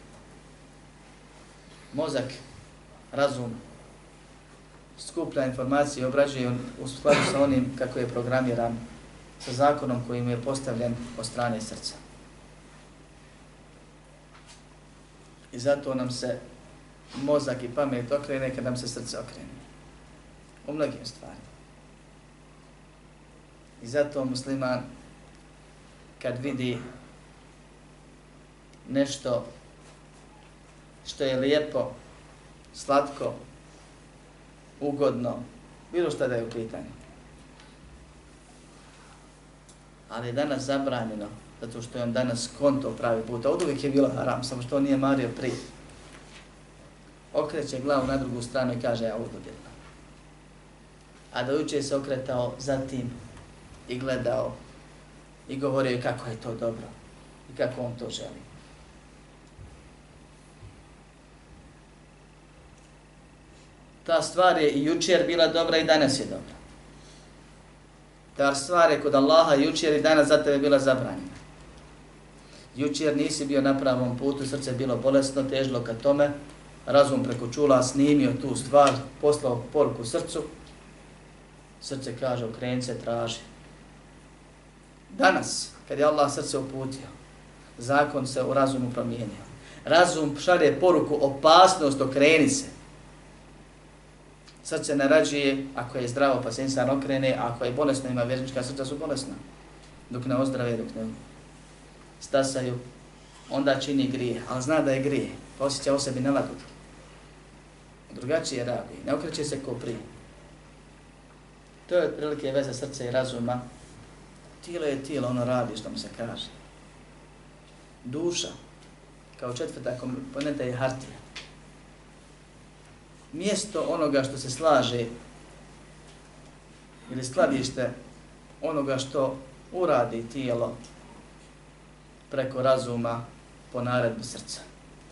Mozak, razum, skuplja informacije i obrađuje u skladu sa onim kako je programiran, sa zakonom koji mu je postavljen od strane srca. I zato nam se mozak i pamet okrene kad nam se srce okrene. U mnogim stvarima. I zato musliman kad vidi nešto što je lijepo, slatko, ugodno, bilo šta da je u pitanju. Ali je danas zabranjeno, zato što je on danas konto pravi put. Od uvijek je bilo haram, samo što on nije mario prije. Okreće glavu na drugu stranu i kaže ja uzbudila. A do juče se okretao zatim i gledao i govorio kako je to dobro i kako on to želi. Ta stvar je i jučer bila dobra i danas je dobra. Ta stvar je kod Allaha jučer i danas za tebe bila zabranjena. Jučer nisi bio na pravom putu, srce bilo bolesno, težilo ka tome, razum preko čula snimio tu stvar, poslao poruku srcu, srce kaže okreni se, traži. Danas, kad je Allah srce uputio, zakon se u razumu promijenio. Razum šalje poruku opasnost, okreni se. Srce narađuje, ako je zdravo pa se insan okrene, a ako je bolesno, ima vjernička srca su bolesna. Dok ne ozdrave, dok ne stasaju, onda čini grije, ali zna da je grije, pa osjeća o sebi nelagodu. Drugačije reaguje, ne okreće se ko prije. To je otprilike veza srca i razuma. Tijelo je tijelo, ono radi što mu se kaže. Duša, kao četvrta komponenta je hartija. Mjesto onoga što se slaže ili skladište onoga što uradi tijelo preko razuma po naredbi srca.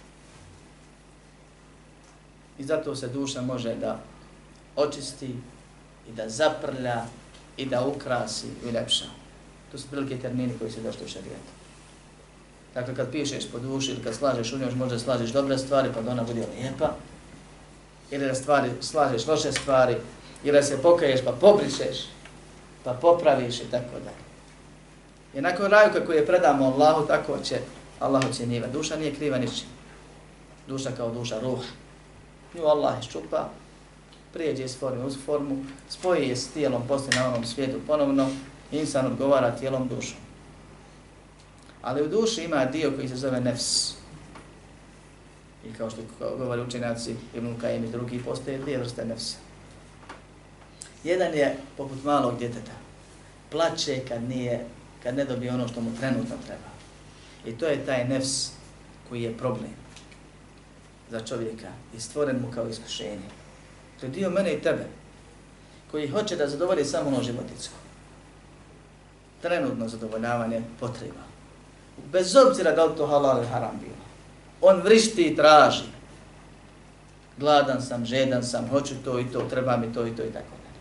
I zato se duša može da očisti i da zaprlja i da ukrasi i uljepša. To su prilike termini koji se došli u šarijetu. Dakle, kad pišeš po duši ili kad slažeš u njoj, možda slažeš dobre stvari pa da ona bude lijepa, ili da stvari, slažeš loše stvari, ili da se pokaješ pa pobrišeš, pa popraviš i tako dalje. I nakon raju kako je predamo Allahu, tako će Allah ocjenjiva. Duša nije kriva ničim. Duša kao duša, ruh. Nju Allah iščupa, prijeđe iz forme uz formu, spoji je s tijelom poslije na onom svijetu ponovno, insan odgovara tijelom dušom. Ali u duši ima dio koji se zove nefs. I kao što govori učenjaci Ibn Kajim i drugi, postoje dvije vrste nefsa. Jedan je poput malog djeteta. Plače kad, nije, kad ne dobije ono što mu trenutno treba. I to je taj nefs koji je problem za čovjeka i stvoren mu kao iskušenje. To je dio mene i tebe, koji hoće da zadovolji samo ono životinsko. Trenutno zadovoljavanje potreba. Bez obzira da li to halal ili haram bilo. On vrišti i traži. Gladan sam, žedan sam, hoću to i to, treba mi to i to i tako dalje.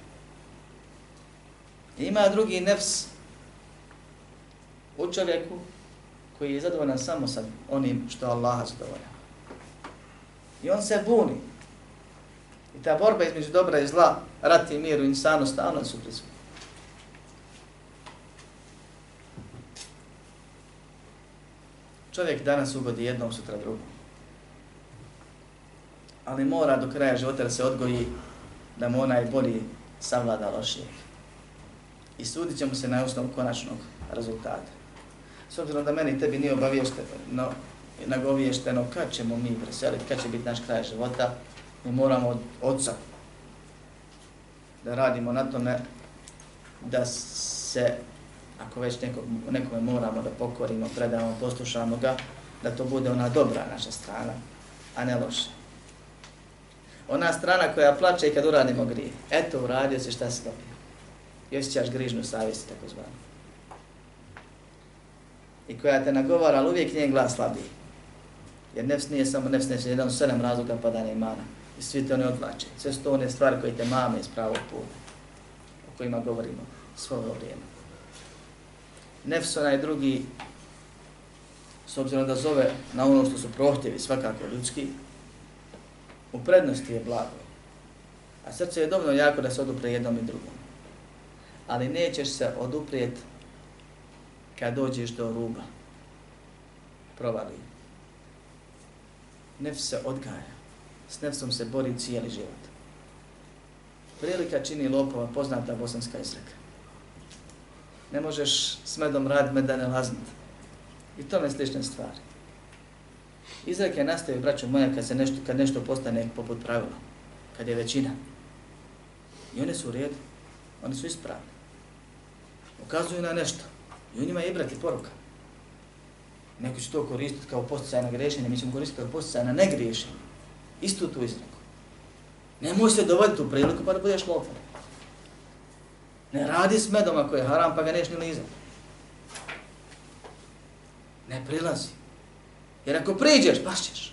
Ima drugi nefs u čovjeku koji je zadovoljan samo sa onim što Allaha zadovolja. I on se buni. I ta borba između dobra i zla, rat i mir u insanu stalno su prisutni. Čovjek danas ugodi jednom, sutra drugom. Ali mora do kraja života da se odgoji da mu onaj bolji savlada lošijeg. I sudit će mu se na osnovu konačnog rezultata. S obzirom da meni tebi nije obaviješteno, nagoviješteno kad ćemo mi preseliti, kad će biti naš kraj života, mi moramo od oca da radimo na tome da se, ako već nekog, nekome moramo da pokorimo, predamo, poslušamo ga, da to bude ona dobra naša strana, a ne loša. Ona strana koja plače i kad uradimo grije. Eto, uradio si šta si dobio. I osjećaš grižnu savjesti, tako zvano. I koja te nagovara, ali uvijek njen glas slabiji. Jer nefs nije samo nefs, nefs je jedan od sedam razloga padanja imana. i svi te one odvlače. Sve su to one stvari koje te mame iz pravog puta, o kojima govorimo svo ovo vrijeme. Nefs onaj drugi, s obzirom da zove na ono što su prohtjevi svakako ljudski, u prednosti je blago. A srce je dovoljno jako da se odupre jednom i drugom. Ali nećeš se oduprijeti kad dođeš do ruba. Provali. Nefs se odgaja. S nefsom se bori cijeli život. Prilika čini lopova, poznata bosanska izreka. Ne možeš s medom raditi med da ne lazniti. I tome slične stvari. Izreke nastaju, braćo moja, kad, se nešto, kad nešto postane poput pravila. Kad je većina. I one su u redu. One su ispravne. Ukazuju na nešto. I u njima je ibrat i poruka. Neko će to koristiti kao posticaj na grešenje, mi ćemo koristiti kao posticaj na negriješenje. Istu tu izreku. Nemoj se dovoditi u priliku pa da budeš lopov. Ne radi s medom ako je haram pa ga neš ni lizati. Ne prilazi. Jer ako priđeš, pašćeš.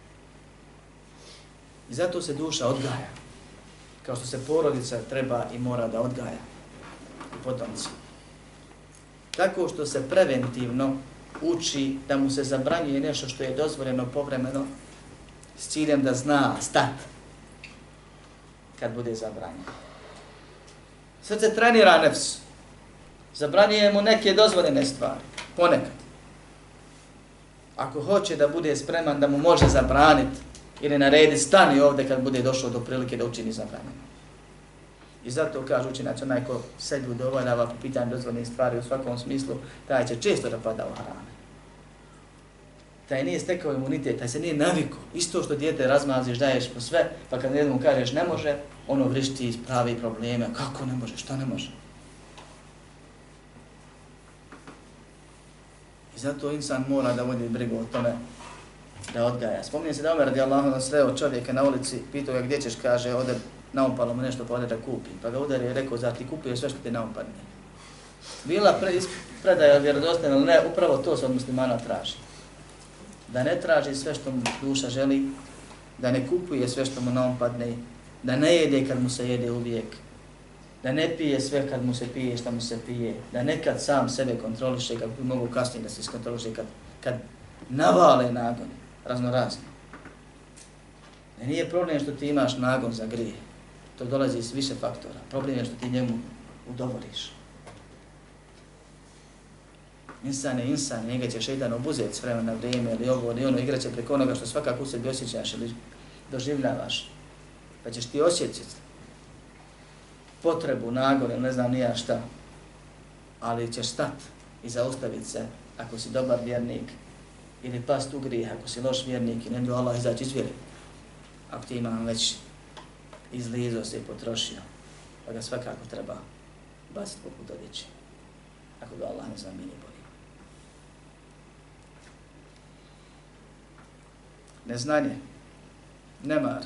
I zato se duša odgaja. Kao što se porodica treba i mora da odgaja. I potomci. Tako što se preventivno uči da mu se zabranjuje nešto što je dozvoljeno povremeno s ciljem da zna stat kad bude zabranjeno. Srce trenira nefs. Zabranjuje mu neke dozvoljene stvari. Ponekad. Ako hoće da bude spreman da mu može zabraniti ili narediti stani ovdje kad bude došlo do prilike da učini zabranjeno. I zato kaže učinac, onaj ko sebi udovoljava po pitanju dozvoljnih stvari u svakom smislu, taj će često da pada u harame. Taj nije stekao imunitet, taj se nije navikao. Isto što dijete razmaziš, daješ po sve, pa kad jednom kažeš ne može, ono vrišti, pravi probleme. Kako ne može, šta ne može? I zato insan mora da vodi brigu o tome da odgaja. Spominje se da Omer radijallahu anhu sreo čovjeka na ulici, pitao ga gdje ćeš, kaže, ode naumpalo mu nešto pa ode da kupi. Pa ga udario i rekao, zar ti kupio sve što ti naumpadne? Bila pre, predaja vjerodostojna, ali ne, upravo to se od muslimana traži. Da ne traži sve što mu duša želi, da ne kupuje sve što mu naumpadne, da ne jede kad mu se jede uvijek, da ne pije sve kad mu se pije što mu se pije, da nekad sam sebe kontroliše, kako bi mogu kasnije da se iskontroliše, kad, kad navale nagon, raznorazno. Ne nije problem što ti imaš nagon za grije, to dolazi iz više faktora, problem je što ti njemu udovoliš. Insan je insan, njega će šeitan obuzeti s vremena na vrijeme ili ovo ili ono, igraće preko onoga što svakako u sebi osjećaš ili doživljavaš. Pa ćeš ti osjećati potrebu, nagon ili ne znam nija šta, ali ćeš stat i zaustaviti se ako si dobar vjernik ili past u grijeh ako si loš vjernik i ne do Allah izaći iz vjere. Ako ti imam već izlizo se i potrošio, pa ga svakako treba baciti poput odjeći. Ako ga Allah ne zamijeni bolje. Neznanje, nemar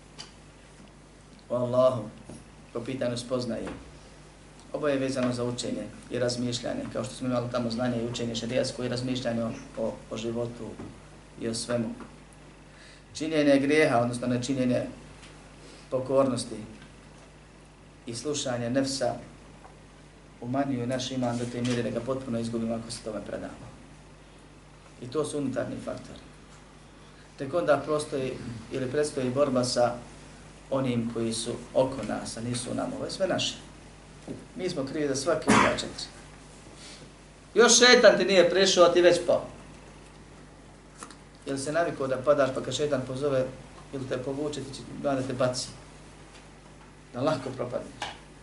o Allahu po pitanju spoznaje. Ovo je vezano za učenje i razmišljanje, kao što smo imali tamo znanje i učenje šerijatsko i razmišljanje o, o životu i o svemu. Činjenje grijeha, odnosno nečinjenje pokornosti i slušanje nefsa umanjuju naš iman do te mjere da ga potpuno izgubimo ako se tome predamo. I to su unutarnji faktori. Tek onda prostoji ili predstoji borba sa onim koji su oko nas, a nisu u nama. Ovo je sve naše. Mi smo krivi za svake dva četiri. Još šetan ti nije prišao, a ti već pao. Jel se navikao da padaš pa kad šetan pozove ili te povuče, ti će da te baci. Da lako propadneš.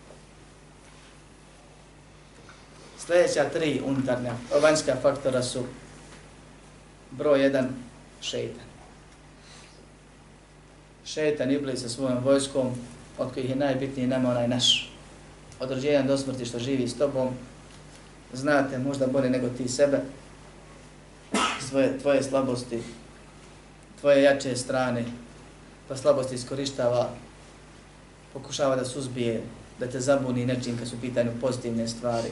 Sljedeća tri unutarnja, vanjska faktora su broj jedan, šeitan. Šeitan iblis sa svojom vojskom, od kojih je najbitniji nama onaj naš. Od rođenja do smrti što živi s tobom, znate možda bolje nego ti sebe, svoje, tvoje slabosti, tvoje jače strane, pa slabosti iskorištava, pokušava da suzbije, da te zabuni nečim kad su u pitanju pozitivne stvari.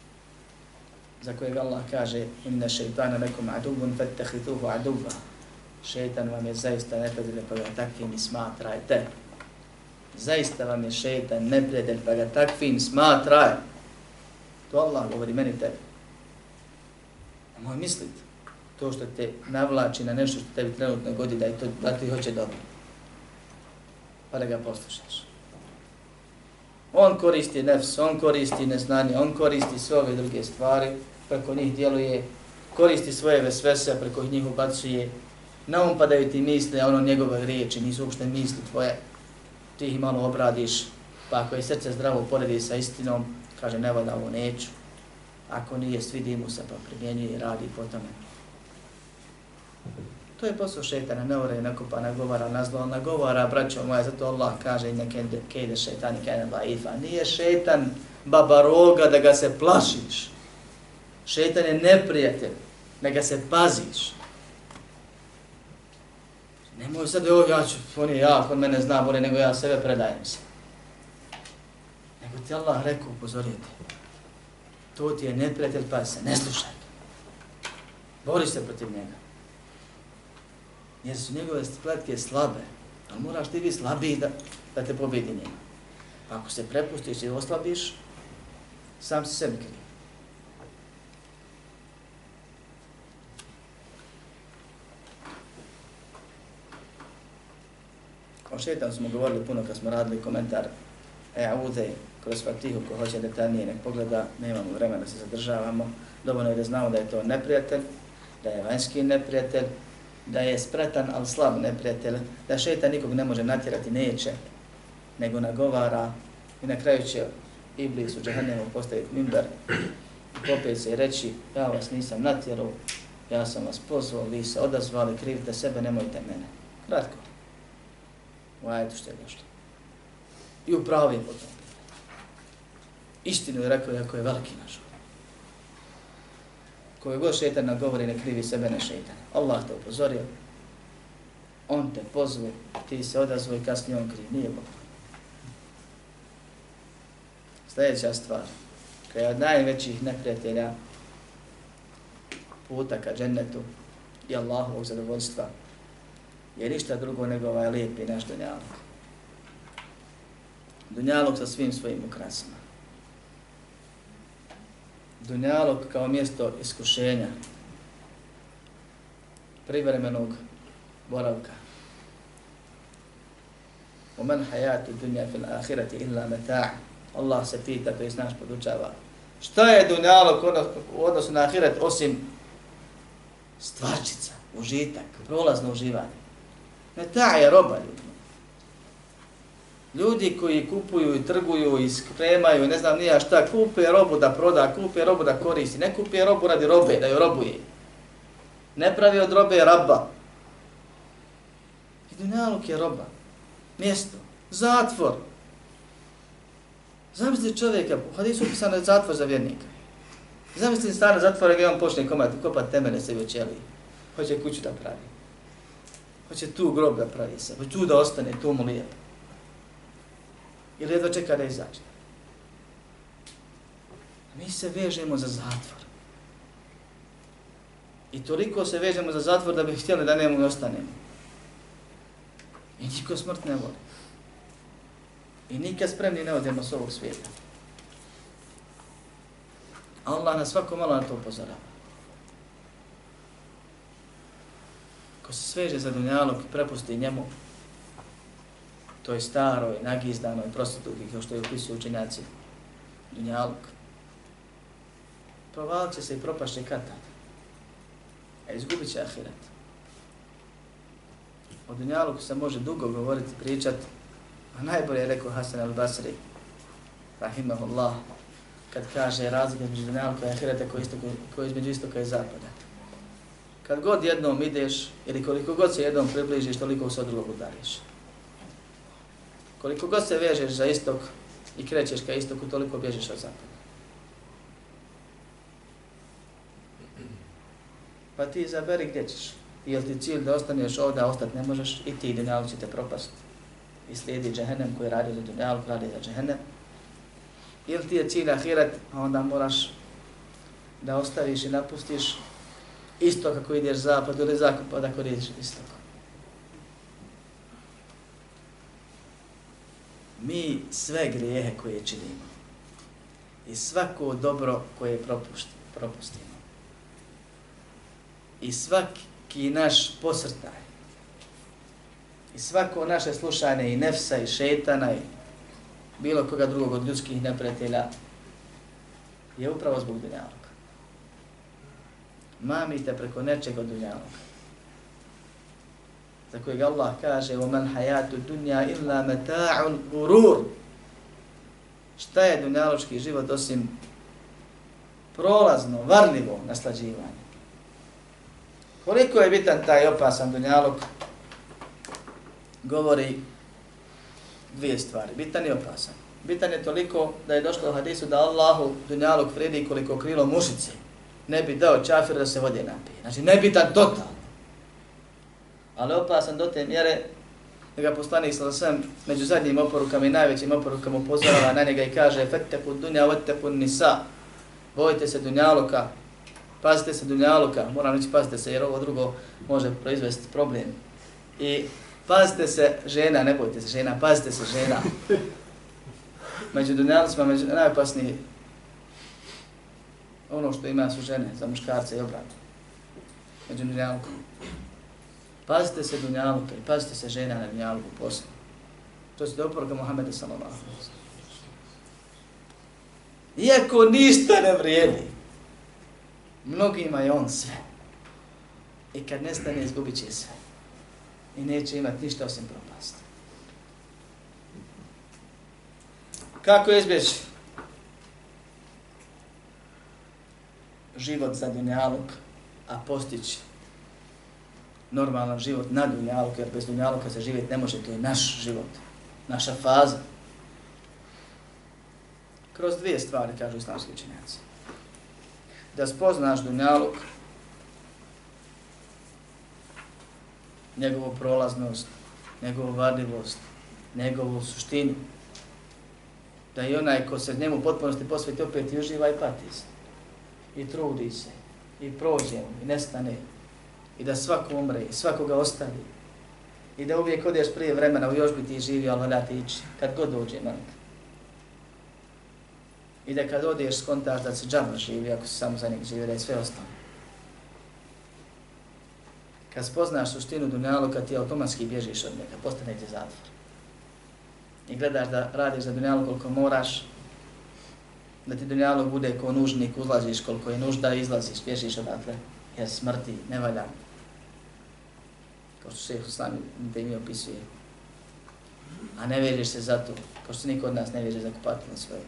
Za kojeg Allah kaže inna šeitana nekom adubun fattakhituhu aduba. Šeitan vam je zaista neprijatelj, pa ga takvim i smatrajte. Zaista vam je šeitan neprijatelj, pa ga takvim smatraj. To Allah govori meni tebi. Nemoj misliti. To što te navlači na nešto što tebi trenutno godi, da, je to, da ti hoće dobro. Pa da ga poslušaš. On koristi nefs, on koristi neznanje, on koristi sve ove druge stvari, preko njih djeluje, koristi svoje vesvese, preko njih ubacuje. Na um padaju ti misli, a ono njegove riječi nisu uopšte misli tvoje. Ti ih malo obradiš, pa ako je srce zdravo poredi sa istinom, kaže ne valja ovo neću. Ako nije, svidi mu se pa primjenjuje i radi po tome. To je posao šeitana, ne ore, ne kupa, nagovara na zlo, nagovara, braćo moja, zato Allah kaže ne kejde šeitani kejde laifa. Nije šeitan babaroga da ga se plašiš. Šeitan je neprijatelj, da ga se paziš. Nemoj sad, ovo ja ću, on je jak, on mene zna bolje nego ja sebe predajem se. Nego ti Allah rekao, upozorite. To ti je neprijatelj, pa se ne slušaj. Bori se protiv njega. Jer su njegove spletke slabe, ali moraš ti biti slabiji da, da te pobjedi njega. Pa ako se prepustiš i oslabiš, sam si sebi kriv. O šeitanu smo govorili puno kad smo radili komentar E'ude kroz Fatihu, ko hoće detaljnije nek pogleda, nemamo vremena da se zadržavamo. Dovoljno je da znamo da je to neprijatelj, da je vanjski neprijatelj, da je spretan, ali slab neprijatelj, da šeitan nikog ne može natjerati, neće, nego nagovara i na kraju će Iblis u džehennemu postaviti mimber i popet se i reći ja vas nisam natjerao, ja sam vas pozvao, vi se odazvali, krivite sebe, nemojte mene. Kratko. U ajetu što je došlo. I upravo je potom. Istinu je rekao, jako je veliki naš. Koje god šeitan nagovori, ne krivi sebe, ne šeitan. Allah te upozorio, on te pozvao, ti se odazvao i kasnije on kriv. Nije Bog. Sljedeća stvar, koja je od najvećih neprijatelja puta ka džennetu i Allahovog zadovoljstva, je ništa drugo nego ovaj lijepi naš dunjalog. Dunjalog sa svim svojim ukrasima. Dunjalog kao mjesto iskušenja, privremenog boravka. وَمَنْ حَيَاتُ الدُّنْيَا فِي الْآخِرَةِ إِلَّا مَتَاعٍ. Allah se pita, koji znaš podučava. Šta je dunjalog u odnosu na ahiret osim stvarčica, užitak, prolazno uživanje? Meta' je roba ljudi. Ljudi koji kupuju i trguju i spremaju, ne znam nija šta, kupe robu da proda, kupe robu da koristi, ne kupe robu radi robe, da ju robuje. Ne pravi od robe raba. I dunjaluk je roba, mjesto, zatvor. Zamisli čovjeka, u hadisu upisano je zatvor za vjernika. Zamisli stana zatvora gdje on počne komati, kopati temene sebi u ćeliji. Hoće kuću da pravi. Hoće tu grob da pravi se, hoće tu da ostane, tu mu lijepo. Ili jedva čeka da izađe. Mi se vežemo za zatvor. I toliko se vežemo za zatvor da bi htjeli da nemo i ostanemo. I niko smrt ne voli. I nikad spremni ne odemo s ovog svijeta. Allah na svako malo na to upozorava. Ko se sveže za dunjalog i prepusti njemu, toj staroj, nagizdanoj prostitutki, kao što je upisuju učenjaci, dunjalog, provalit će se i propašće katad, a izgubit će ahiret. O dunjaluku se može dugo govoriti, pričati, a najbolje je rekao Hasan al-Basri, rahimahullah, kad kaže razlika između dunjaluka i ahireta koji, koji između istoka i zapada. Kad god jednom ideš, ili koliko god se jednom približiš, toliko se od drugog udariš. Koliko god se vežeš za istok i krećeš ka istoku, toliko bježeš od zapada. Pa ti izaberi gdje ćeš. Jel ti cilj da ostaneš ovdje, a ostati ne možeš, i ti dunjaluk će te propast. I slijedi džehennem koji radi za dunjaluk, radi za džehennem. Ili ti je cilj ahiret, a onda moraš da ostaviš i napustiš istok ako ideš zapad ili zakon, pa da koridiš istok. mi sve grijehe koje činimo i svako dobro koje propustimo i svaki naš posrtaj i svako naše slušanje i nefsa i šetana i bilo koga drugog od ljudskih neprijatelja je upravo zbog dunjaluka. Mamite preko nečeg od dunjaluka, za kojeg Allah kaže وَمَنْ حَيَاتُ الدُّنْيَا إِلَّا مَتَاعُ الْغُرُورِ. Šta je dunjalučki život osim prolazno, varljivo naslađivanje? Koliko je bitan taj opasan dunjaluk, govori dvije stvari. Bitan i opasan. Bitan je toliko da je došlo u hadisu da Allahu dunjaluk vredi koliko krilo mušice. Ne bi dao čafir da se vode napije. Znači nebitan totalno. Ali opasan do te mjere da ga poslanik sallallahu alejhi ve sellem među zadnjim oporukama i najvećim oporukama upozorava na njega i kaže fetteku dunja vetteku nisa. Bojite se dunjaluka, pazite se dunjaluka, moram reći pazite se jer ovo drugo može proizvesti problem. I pazite se žena, ne bojite se žena, pazite se žena. Među dunjalucima među najopasniji ono što ima su žene za muškarce i obratno. Među dunjalukom. Pazite se dunjaluka i pazite se žena na dunjaluku posebno. To se oporuka Muhammeda sallallahu alejhi ve sellem. Iako ništa ne vrijedi, mnogima je on sve. I kad nestane, izgubit će sve. I neće imati ništa osim propast. Kako izbjeći život za dunjaluk, a postići normalan život na dunjaluku, jer bez dunjaluka se živjeti ne može, to je naš život, naša faza. Kroz dvije stvari, kažu islamski učenjaci. Da spoznaš dunjaluk, njegovu prolaznost, njegovu varljivost, njegovu suštinu, da i onaj ko se njemu potpunosti posveti opet i uživa i pati se, i trudi se, i prođe mu, i nestane, i da svako umre, i svakoga ostavi, i da uvijek odeš prije vremena u još bi ti živio, ali valja ti ići, kad god dođe moment. I da kad odeš skontaš da se džaba živi, ako se samo za njeg živi, da je sve ostalo. Kad spoznaš suštinu dunjaluka, ti automatski bježiš od njega, postane ti zatvor. I gledaš da radiš za dunjaluk koliko moraš, da ti dunjaluk bude ko nužnik, uzlaziš koliko je nužda, izlaziš, bježiš odatle, jer smrti, ne valja. Kao što šejh Islam te mi opisuje. A ne vežeš se za to, kao što niko od nas ne veže za kupatilo svoje.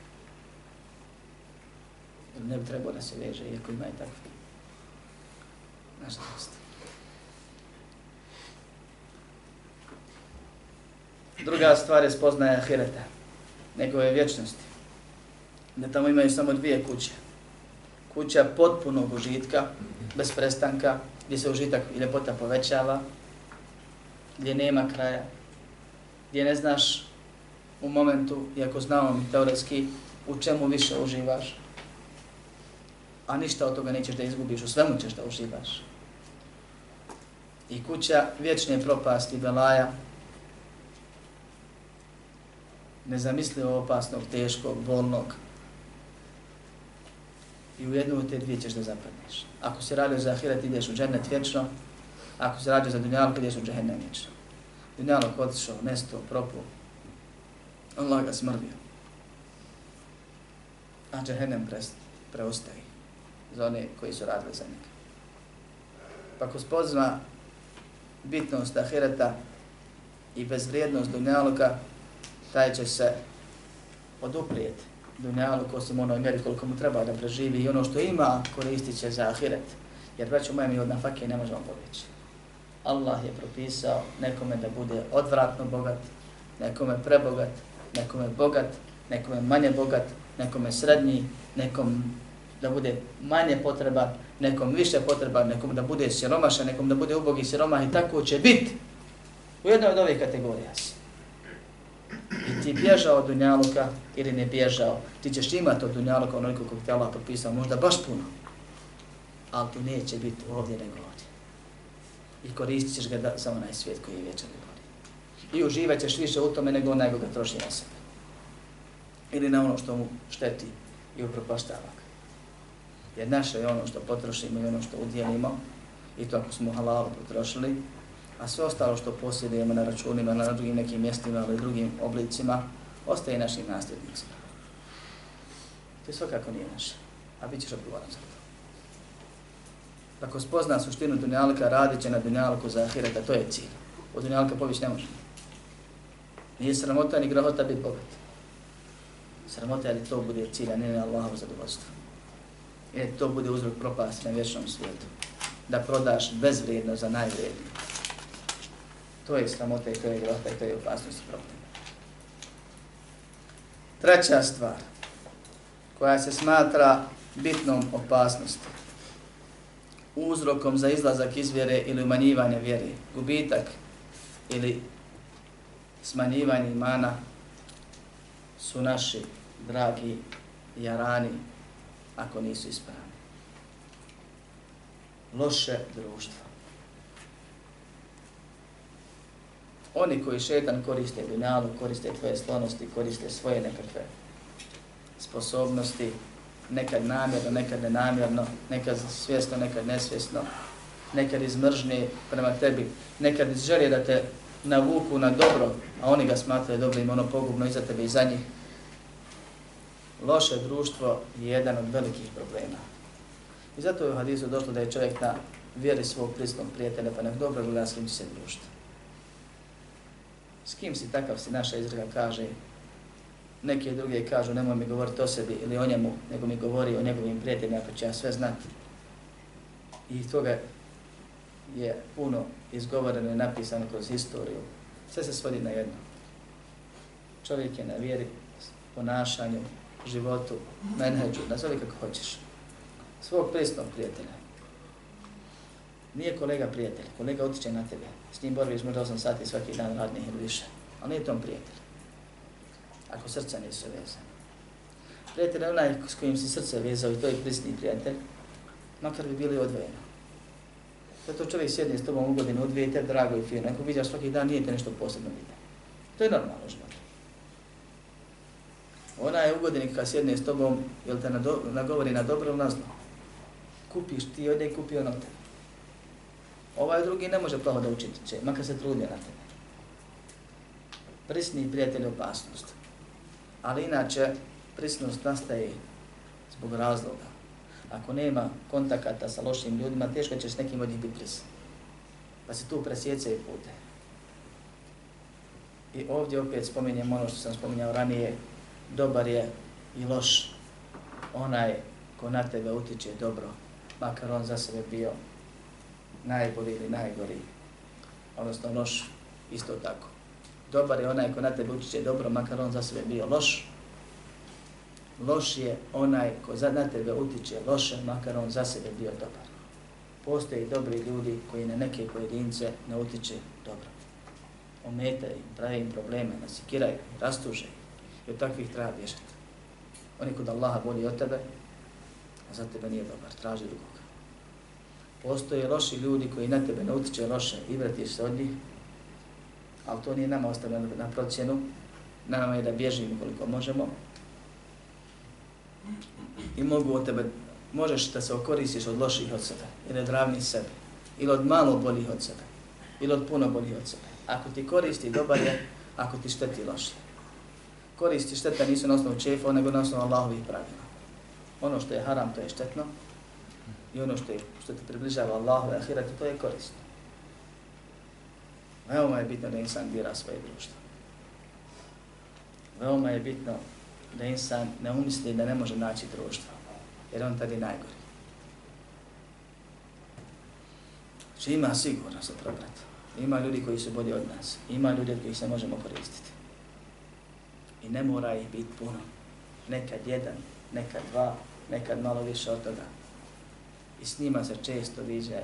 Ne bi trebao da se veže, iako ima i takve. Nažalost. Druga stvar je spoznaja ahireta, njegove vječnosti. Da tamo imaju samo dvije kuće. Kuća potpunog užitka, bez prestanka, gdje se užitak i ljepota povećava, gdje nema kraja, gdje ne znaš u momentu, iako znamo teoretski, u čemu više uživaš, a ništa od toga nećeš da izgubiš, u svemu ćeš da uživaš. I kuća vječne propasti belaja, nezamislivo opasnog, teškog, bolnog. I u jednu od te dvije ćeš da zapadneš. Ako si radio za ahiret, ideš u džennet vječno, ako si radio za dunjaluk, ideš u džehennem vječno. Dunjaluk otišao, nesto, propao, Allah ga smrdio. A džehennem preostaje za one koji su radili za njega. Pa ako spozna bitnost ahireta i bezvrijednost dunjaluka, taj će se oduprijeti dunjaluk osim onoj mjeri koliko mu treba da preživi i ono što ima koristit će za ahiret. Jer braćo moje, mi od nafake ne možemo pobjeći. Allah je propisao nekome da bude odvratno bogat, nekome prebogat, nekome bogat, nekome manje bogat, nekome srednji, nekom da bude manje potreba, nekom više potreba, nekom da bude siromašan, nekom da bude ubogi siromah i tako će biti. U jednoj od ovih kategorija si. I ti bježao od dunjaluka ili ne bježao, ti ćeš imati od dunjaluka onoliko kog ti Allah propisao, možda baš puno, ali ti neće biti ovdje nego ovdje. I koristit ćeš ga da, za onaj svijet koji je vječan i gori. i uživat ćeš više u tome nego onaj ko ga troši na sebe. Ili na ono što mu šteti i upropaštava ga. Jer naše je ono što potrošimo i ono što udjelimo, i to ako smo halal potrošili, a sve ostalo što posjedujemo na računima, na drugim nekim mjestima ili drugim oblicima, ostaje našim nasljednicima. To svakako nije naše, a bit ćeš odgovoran za to. Ako spozna suštinu dunjalka, radit će na dunjalku za ahireta, to je cilj. Od dunjalka pobjeći ne može. Nije sramota ni grahota biti bogat. Sramota je da to bude cilj, a ne na Allahovo zadovoljstvo. I da to bude uzrok propasti na vječnom svijetu. Da prodaš bezvrijedno za najvrijednije. To je sramota i to je grahota i to je opasnost i problem. Treća stvar koja se smatra bitnom opasnosti, uzrokom za izlazak iz vjere ili umanjivanje vjere, gubitak ili smanjivanje imana su naši dragi jarani ako nisu ispravni. Loše društvo. Oni koji šetan koriste dunjalu, koriste tvoje sklonosti, koriste svoje nekakve sposobnosti, nekad namjerno, nekad nenamjerno, nekad svjesno, nekad nesvjesno, nekad iz mržnje prema tebi, nekad iz želje da te navuku na dobro, a oni ga smatraju dobrim, ono pogubno i za tebe i za njih. Loše društvo je jedan od velikih problema. I zato je u hadisu došlo da je čovjek na vjeri svog prisnog prijatelja, pa nek dobro gleda s kim će se društvo. S kim si takav si, naša izreka kaže, neke druge kažu nemoj mi govoriti o sebi ili o njemu, nego mi govori o njegovim prijateljima, pa ću ja sve znati. I toga je puno izgovoreno i napisano kroz historiju. Sve se svodi na jedno. Čovjek je na vjeri, ponašanju, životu, menheđu, nazovi kako hoćeš. Svog prisnog prijatelja. Nije kolega prijatelj, kolega utiče na tebe. S njim boriš možda osam sati svaki dan radnih ili više, ali nije tom prijatelj. Ako srca nisu vezane. Prijatelj je onaj s kojim si srce vezao i to je prisni prijatelj, makar bi bili odvojeni. Zato čovjek sjedne s tobom u godinu, u dvije, te drago i fino. Ako vidiš svaki dan, nije te nešto posebno bitno. To je normalno život. Ona je u godini kad sjedne s tobom, jel te nagovori na dobro ili na zlo. Kupiš ti od nje, kupi on od tebe. Ovaj drugi ne može plaho da učiti će, makar se trudio na tebe. Prisni prijatelj je opasnost. Ali inače, prisnost nastaje zbog razloga. Ako nema kontakata sa lošim ljudima, teško će s nekim od njih biti prisan. Pa se tu presjecaju pute. I ovdje opet spominjem ono što sam spominjao ranije, dobar je i loš onaj ko na tebe utiče dobro, makar on za sebe bio najbolji ili najgori, odnosno loš isto tako. Dobar je onaj ko na tebe utiče dobro, makar on za sebe bio loš. Loš je onaj ko za na tebe utiče loše, makar on za sebe bio dobar. Postoje dobri ljudi koji na neke pojedince ne utiče dobro. Ometaju im, pravi im probleme, nasikiraju, rastuže i od takvih treba bježati. Oni kod Allaha bolji od tebe, a za tebe nije dobar, traži drugoga. Postoje loši ljudi koji na tebe ne utiče loše i vratiš se od njih, ali to nije nama ostavljeno na procjenu, na nama je da bježimo koliko možemo i mogu od tebe, možeš da se okoristiš od loših od sebe, ili od ravnih sebe, ili od malo boljih od sebe, ili od puno boljih od sebe. Ako ti koristi, dobar je, ako ti šteti, loš je. Koristi šteta nisu na osnovu čefa, nego na osnovu Allahovih pravila. Ono što je haram, to je štetno, i ono što, je, što te približava Allahu i ahiratu, to je korisno. Veoma je bitno da insan bira svoje društvo. Veoma je bitno da insan ne umisli da ne može naći društvo, jer on tada je najgori. Znači ima sigurno za probrat. Ima ljudi koji su bolji od nas. Ima ljudi od kojih se možemo koristiti. I ne mora ih biti puno. Nekad jedan, nekad dva, nekad malo više od toga. I s njima se često viđaj.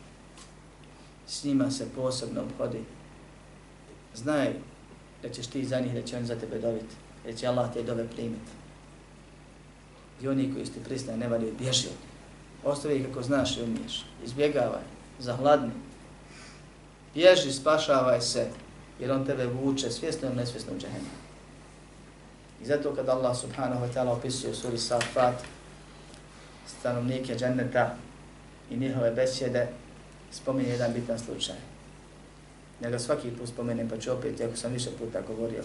S njima se posebno obhodi. Znaj da ćeš ti za njih, da će on za tebe dobiti. Da će Allah te dove primiti. I oni koji su ti pristani ne valiju, bježi od njih. Ostavi ih kako znaš i umiješ. Izbjegavaj, zahladni. Bježi, spašavaj se jer on tebe vuče svjesno ili nesvjesno u džehennem. I zato kad Allah subhanahu wa ta'ala opisuje u suri Safat stanovnike dženneta i njihove besjede, spominje jedan bitan slučaj. Ja ga svaki put spomenem, pa ću opet, ako sam više puta govorio.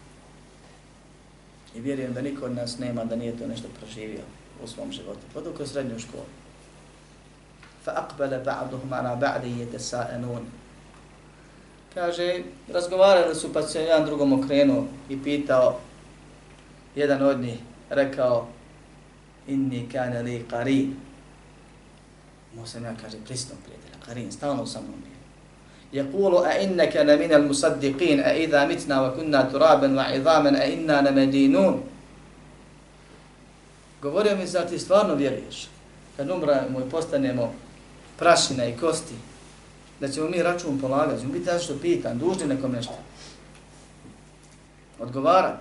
I vjerujem da niko od nas nema da nije to nešto proživio u svom životu. Podu kroz srednju školu. فَأَقْبَلَ بَعْضُهُمْ عَلَى بَعْدِ يَتَسَاءَلُونَ. Kaže, razgovarali su pa se jedan drugom okrenuo i pitao, jedan od njih rekao, inni kane li qarin. Mo sam ja, kaže, prisnog prijatelja, qarin, stalno sa mnom bio. يقول أئنك لمن المصدقين أئذا متنا وكنا ترابا وعظاما أئنا لمدينون. Govorio mi, zar ti stvarno vjeruješ, kad umremo i postanemo prašina i kosti, da ćemo mi račun polagati, ćemo biti što pitan, dužni nekom nešto. Odgovarat.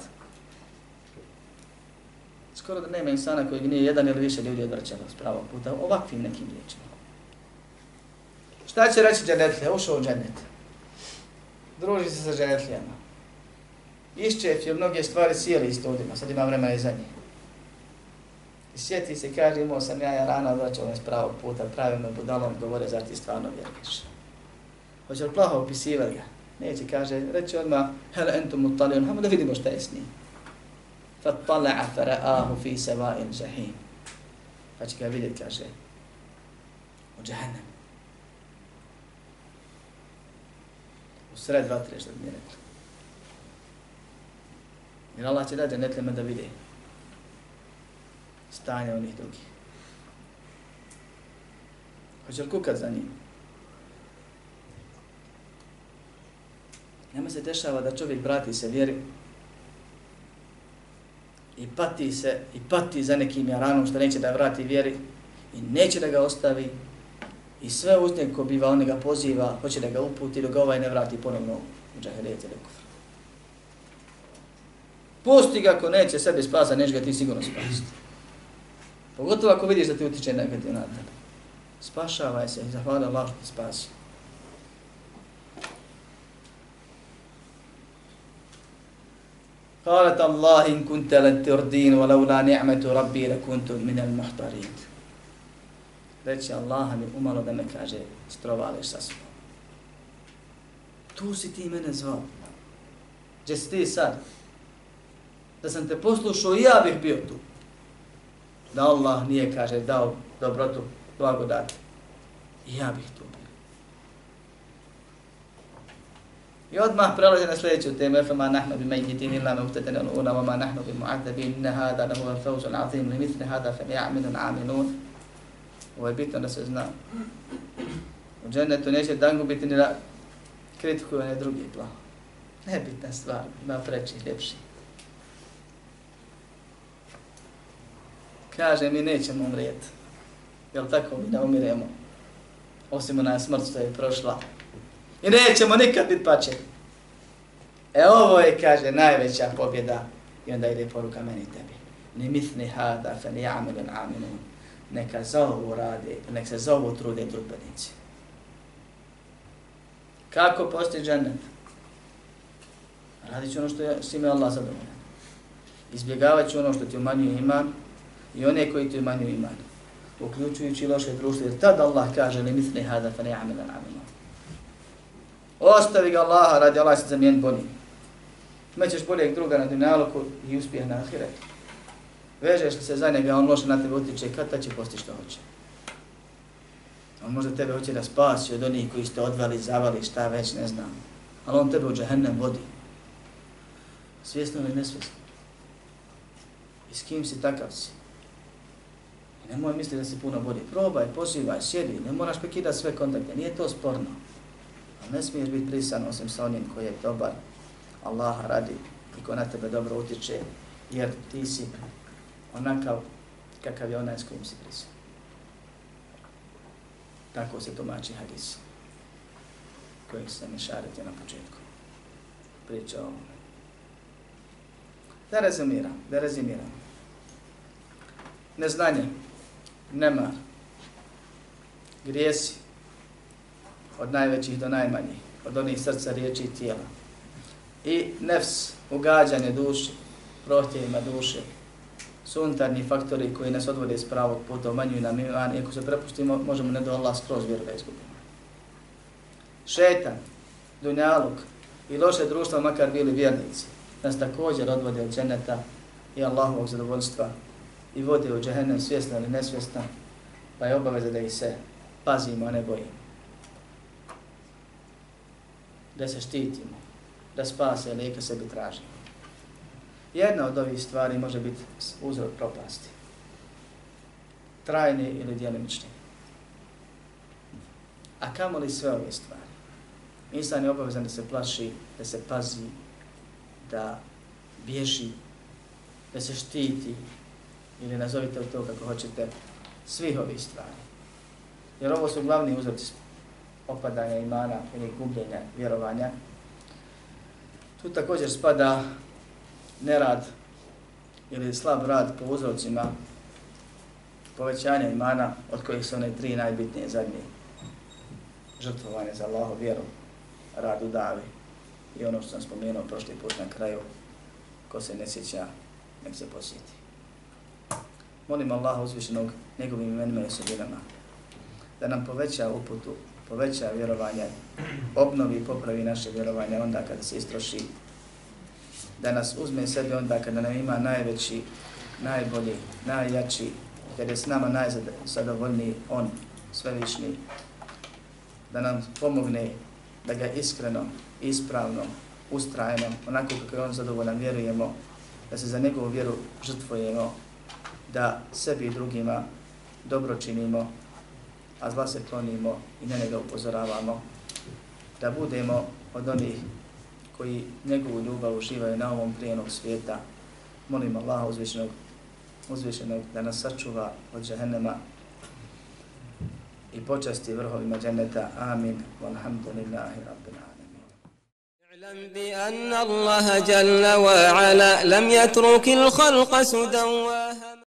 Skoro da nema insana kojeg nije jedan ili više ljudi odvraćalo s pravog puta, ovakvim nekim riječima. Šta će reći dženetlija? Ušao u dženet. Druži se sa dženetlijama. Iščefio mnoge stvari sjeli s ljudima, sad ima vremena i za njih. I sjeti se, kaže, imao sam ja ja rana odvraćao me s pravog puta, pravi me budalom, govore, zar ti stvarno vjeruješ? Hoće li plaho opisivati ga? Neće, kaže, reći odmah, hel entum mutalion, hajmo da vidimo šta je s njim. فَطَّلَعَ فَرَآهُ فِي سَوَاءِ الْجَحِيمِ. Pa će ga vidjeti, kaže, u džahannemu. U sred vatre, što bi mi rekli. Jer Allah će dati dženetljama da vide stanje onih drugih. Hoće li kukat za njim? Nema se dešava da čovjek vrati se vjeri i pati se, i pati za nekim jaranom što neće da vrati vjeri i neće da ga ostavi i sve uz njeg ko biva, on ga poziva, hoće da ga uputi dok ga ovaj ne vrati ponovno u džahilijet ili kufr. Pusti ga ako neće sebi spasa, neće ga ti sigurno spasiti. Pogotovo ako vidiš da ti utiče negativno na tebe. Spašavaj se i zahvala Allah što ti spasi. قالت الله إن كنت لن تردين ولولا نعمة ربي لكنت من المحضرين. Reći Allah mi umalo da me, kaže, strovališ sa sobom. Tu si ti mene zvao. Gdje si ti sad? Da sam te poslušao i ja bih bio tu. Da Allah nije, kaže, dao dobrotu, blagodat. I ja bih tu bio. I odmah prelazi na sljedeću temu. فَمَا نَحْنُ بِمَيِّتِينَ إِلَّا مَوْتَتَنَا الْأُولَى وَمَا نَحْنُ بِمُعَذَّبِينَ إِنَّ هَذَا لَهُوَ الْفَوْزُ الْعَظِيمُ لِمِثْلِ هَذَا فَلْيَعْمَلُ الْعَامِلُونَ. Ovo je bitno da se zna. U džennetu neće dangubiti ni da kritikuju one drugi plaho. Nebitna stvar, ima preći, ljepši. Kaže, mi nećemo umrijeti. Jel tako mi ne umiremo? Osim ona smrt što je prošla. I nećemo nikad biti pačeni. E ovo je, kaže, najveća pobjeda. I onda ide poruka meni i tebi. Ni mithni hada fe ni amilun aminun. Neka za ovo rade, nek se za ovo trude trudbenici. Kako postići džennet? Radit ću ono što je s ime Allah zadovoljan. Izbjegavat ću ono što ti umanjuje iman i one koji ti umanjuju iman. Uključujući loše društvo, jer tad Allah kaže li mithni hada fe ni amilun aminun. Ostavi ga Allaha, radi Allah se zamijen boljim. Imaćeš boljeg druga na dunjaluku i uspjeh na ahiretu. Vežeš li se za njega, on loše na tebe utiče, kad ta će postići što hoće. On možda tebe hoće da spasi od onih koji ste odvali, zavali, šta već, ne znam. Ali on tebe u džahennem vodi. Svjesno ili nesvjesno. I s kim si, takav si. I nemoj misliti da si puno vodi. Probaj, pozivaj, sjedi, ne moraš prekidati sve kontakte, nije to sporno. Ali ne smiješ biti prisan osim sa onim koji je dobar, Allaha radi i ko na tebe dobro utiče, jer ti si onakav kakav je onaj s kojim si prisan. Tako se tumači hadis kojeg se mi šarite na početku. Priča o ovome. Da rezimiram, da rezimiram. Neznanje, nemar, grijesi, od najvećih do najmanjih, od onih srca, riječi i tijela, i nefs, ugađanje duši, prohtjevima duše, su unutarnji faktori koji nas odvode s pravog puta, umanjuju nam iman i ako se prepustimo, možemo ne do Allah skroz vjeru da izgubimo. Šetan, dunjaluk i loše društvo, makar bili vjernici, nas također odvode od dženeta i Allahovog zadovoljstva i vode u džehennem svjesno ili nesvjesno, pa je obaveza da ih se pazimo, a ne bojimo. Da se štitimo, da spase lijeka sebi tražimo. Jedna od ovih stvari može biti uzrok propasti. Trajni ili djelimični. A kamo li sve ove stvari? Insan je obavezan da se plaši, da se pazi, da bježi, da se štiti ili nazovite to kako hoćete, svih ovih stvari. Jer ovo su glavni uzroci opadanja imana ili gubljenja vjerovanja. Tu također spada nerad ili slab rad po uzrocima povećanja imana, od kojih su one tri najbitnije zadnje. Žrtvovanje za Allahu vjeru, rad u davi i ono što sam spomenuo prošli put na kraju, ko se ne sjeća, nek se posjeti. Molim Allaha uzvišenog njegovim imenima i osobinama da nam poveća uputu, poveća vjerovanje, obnovi i popravi naše vjerovanje onda kada se istroši, da nas uzme sebe onda kada nam ima najveći, najbolji, najjači, kada je s nama najzadovoljniji On, svevišnji, da nam pomogne da ga iskreno, ispravno, ustrajno, onako kako je On zadovoljan, vjerujemo, da se za njegovu vjeru žrtvujemo, da sebi i drugima dobro činimo, a zla se klonimo i na njega upozoravamo, da budemo od onih koji njegovu ljubav uživaju na ovom prijenog svijeta. Molim Allaha uzvišenog, uzvišenog da nas sačuva od džehennema i počasti vrhovima dženneta. Amin. Walhamdulillahi rabbil alamin. اعلم بأن الله جل وعلا لم يترك الخلق سدى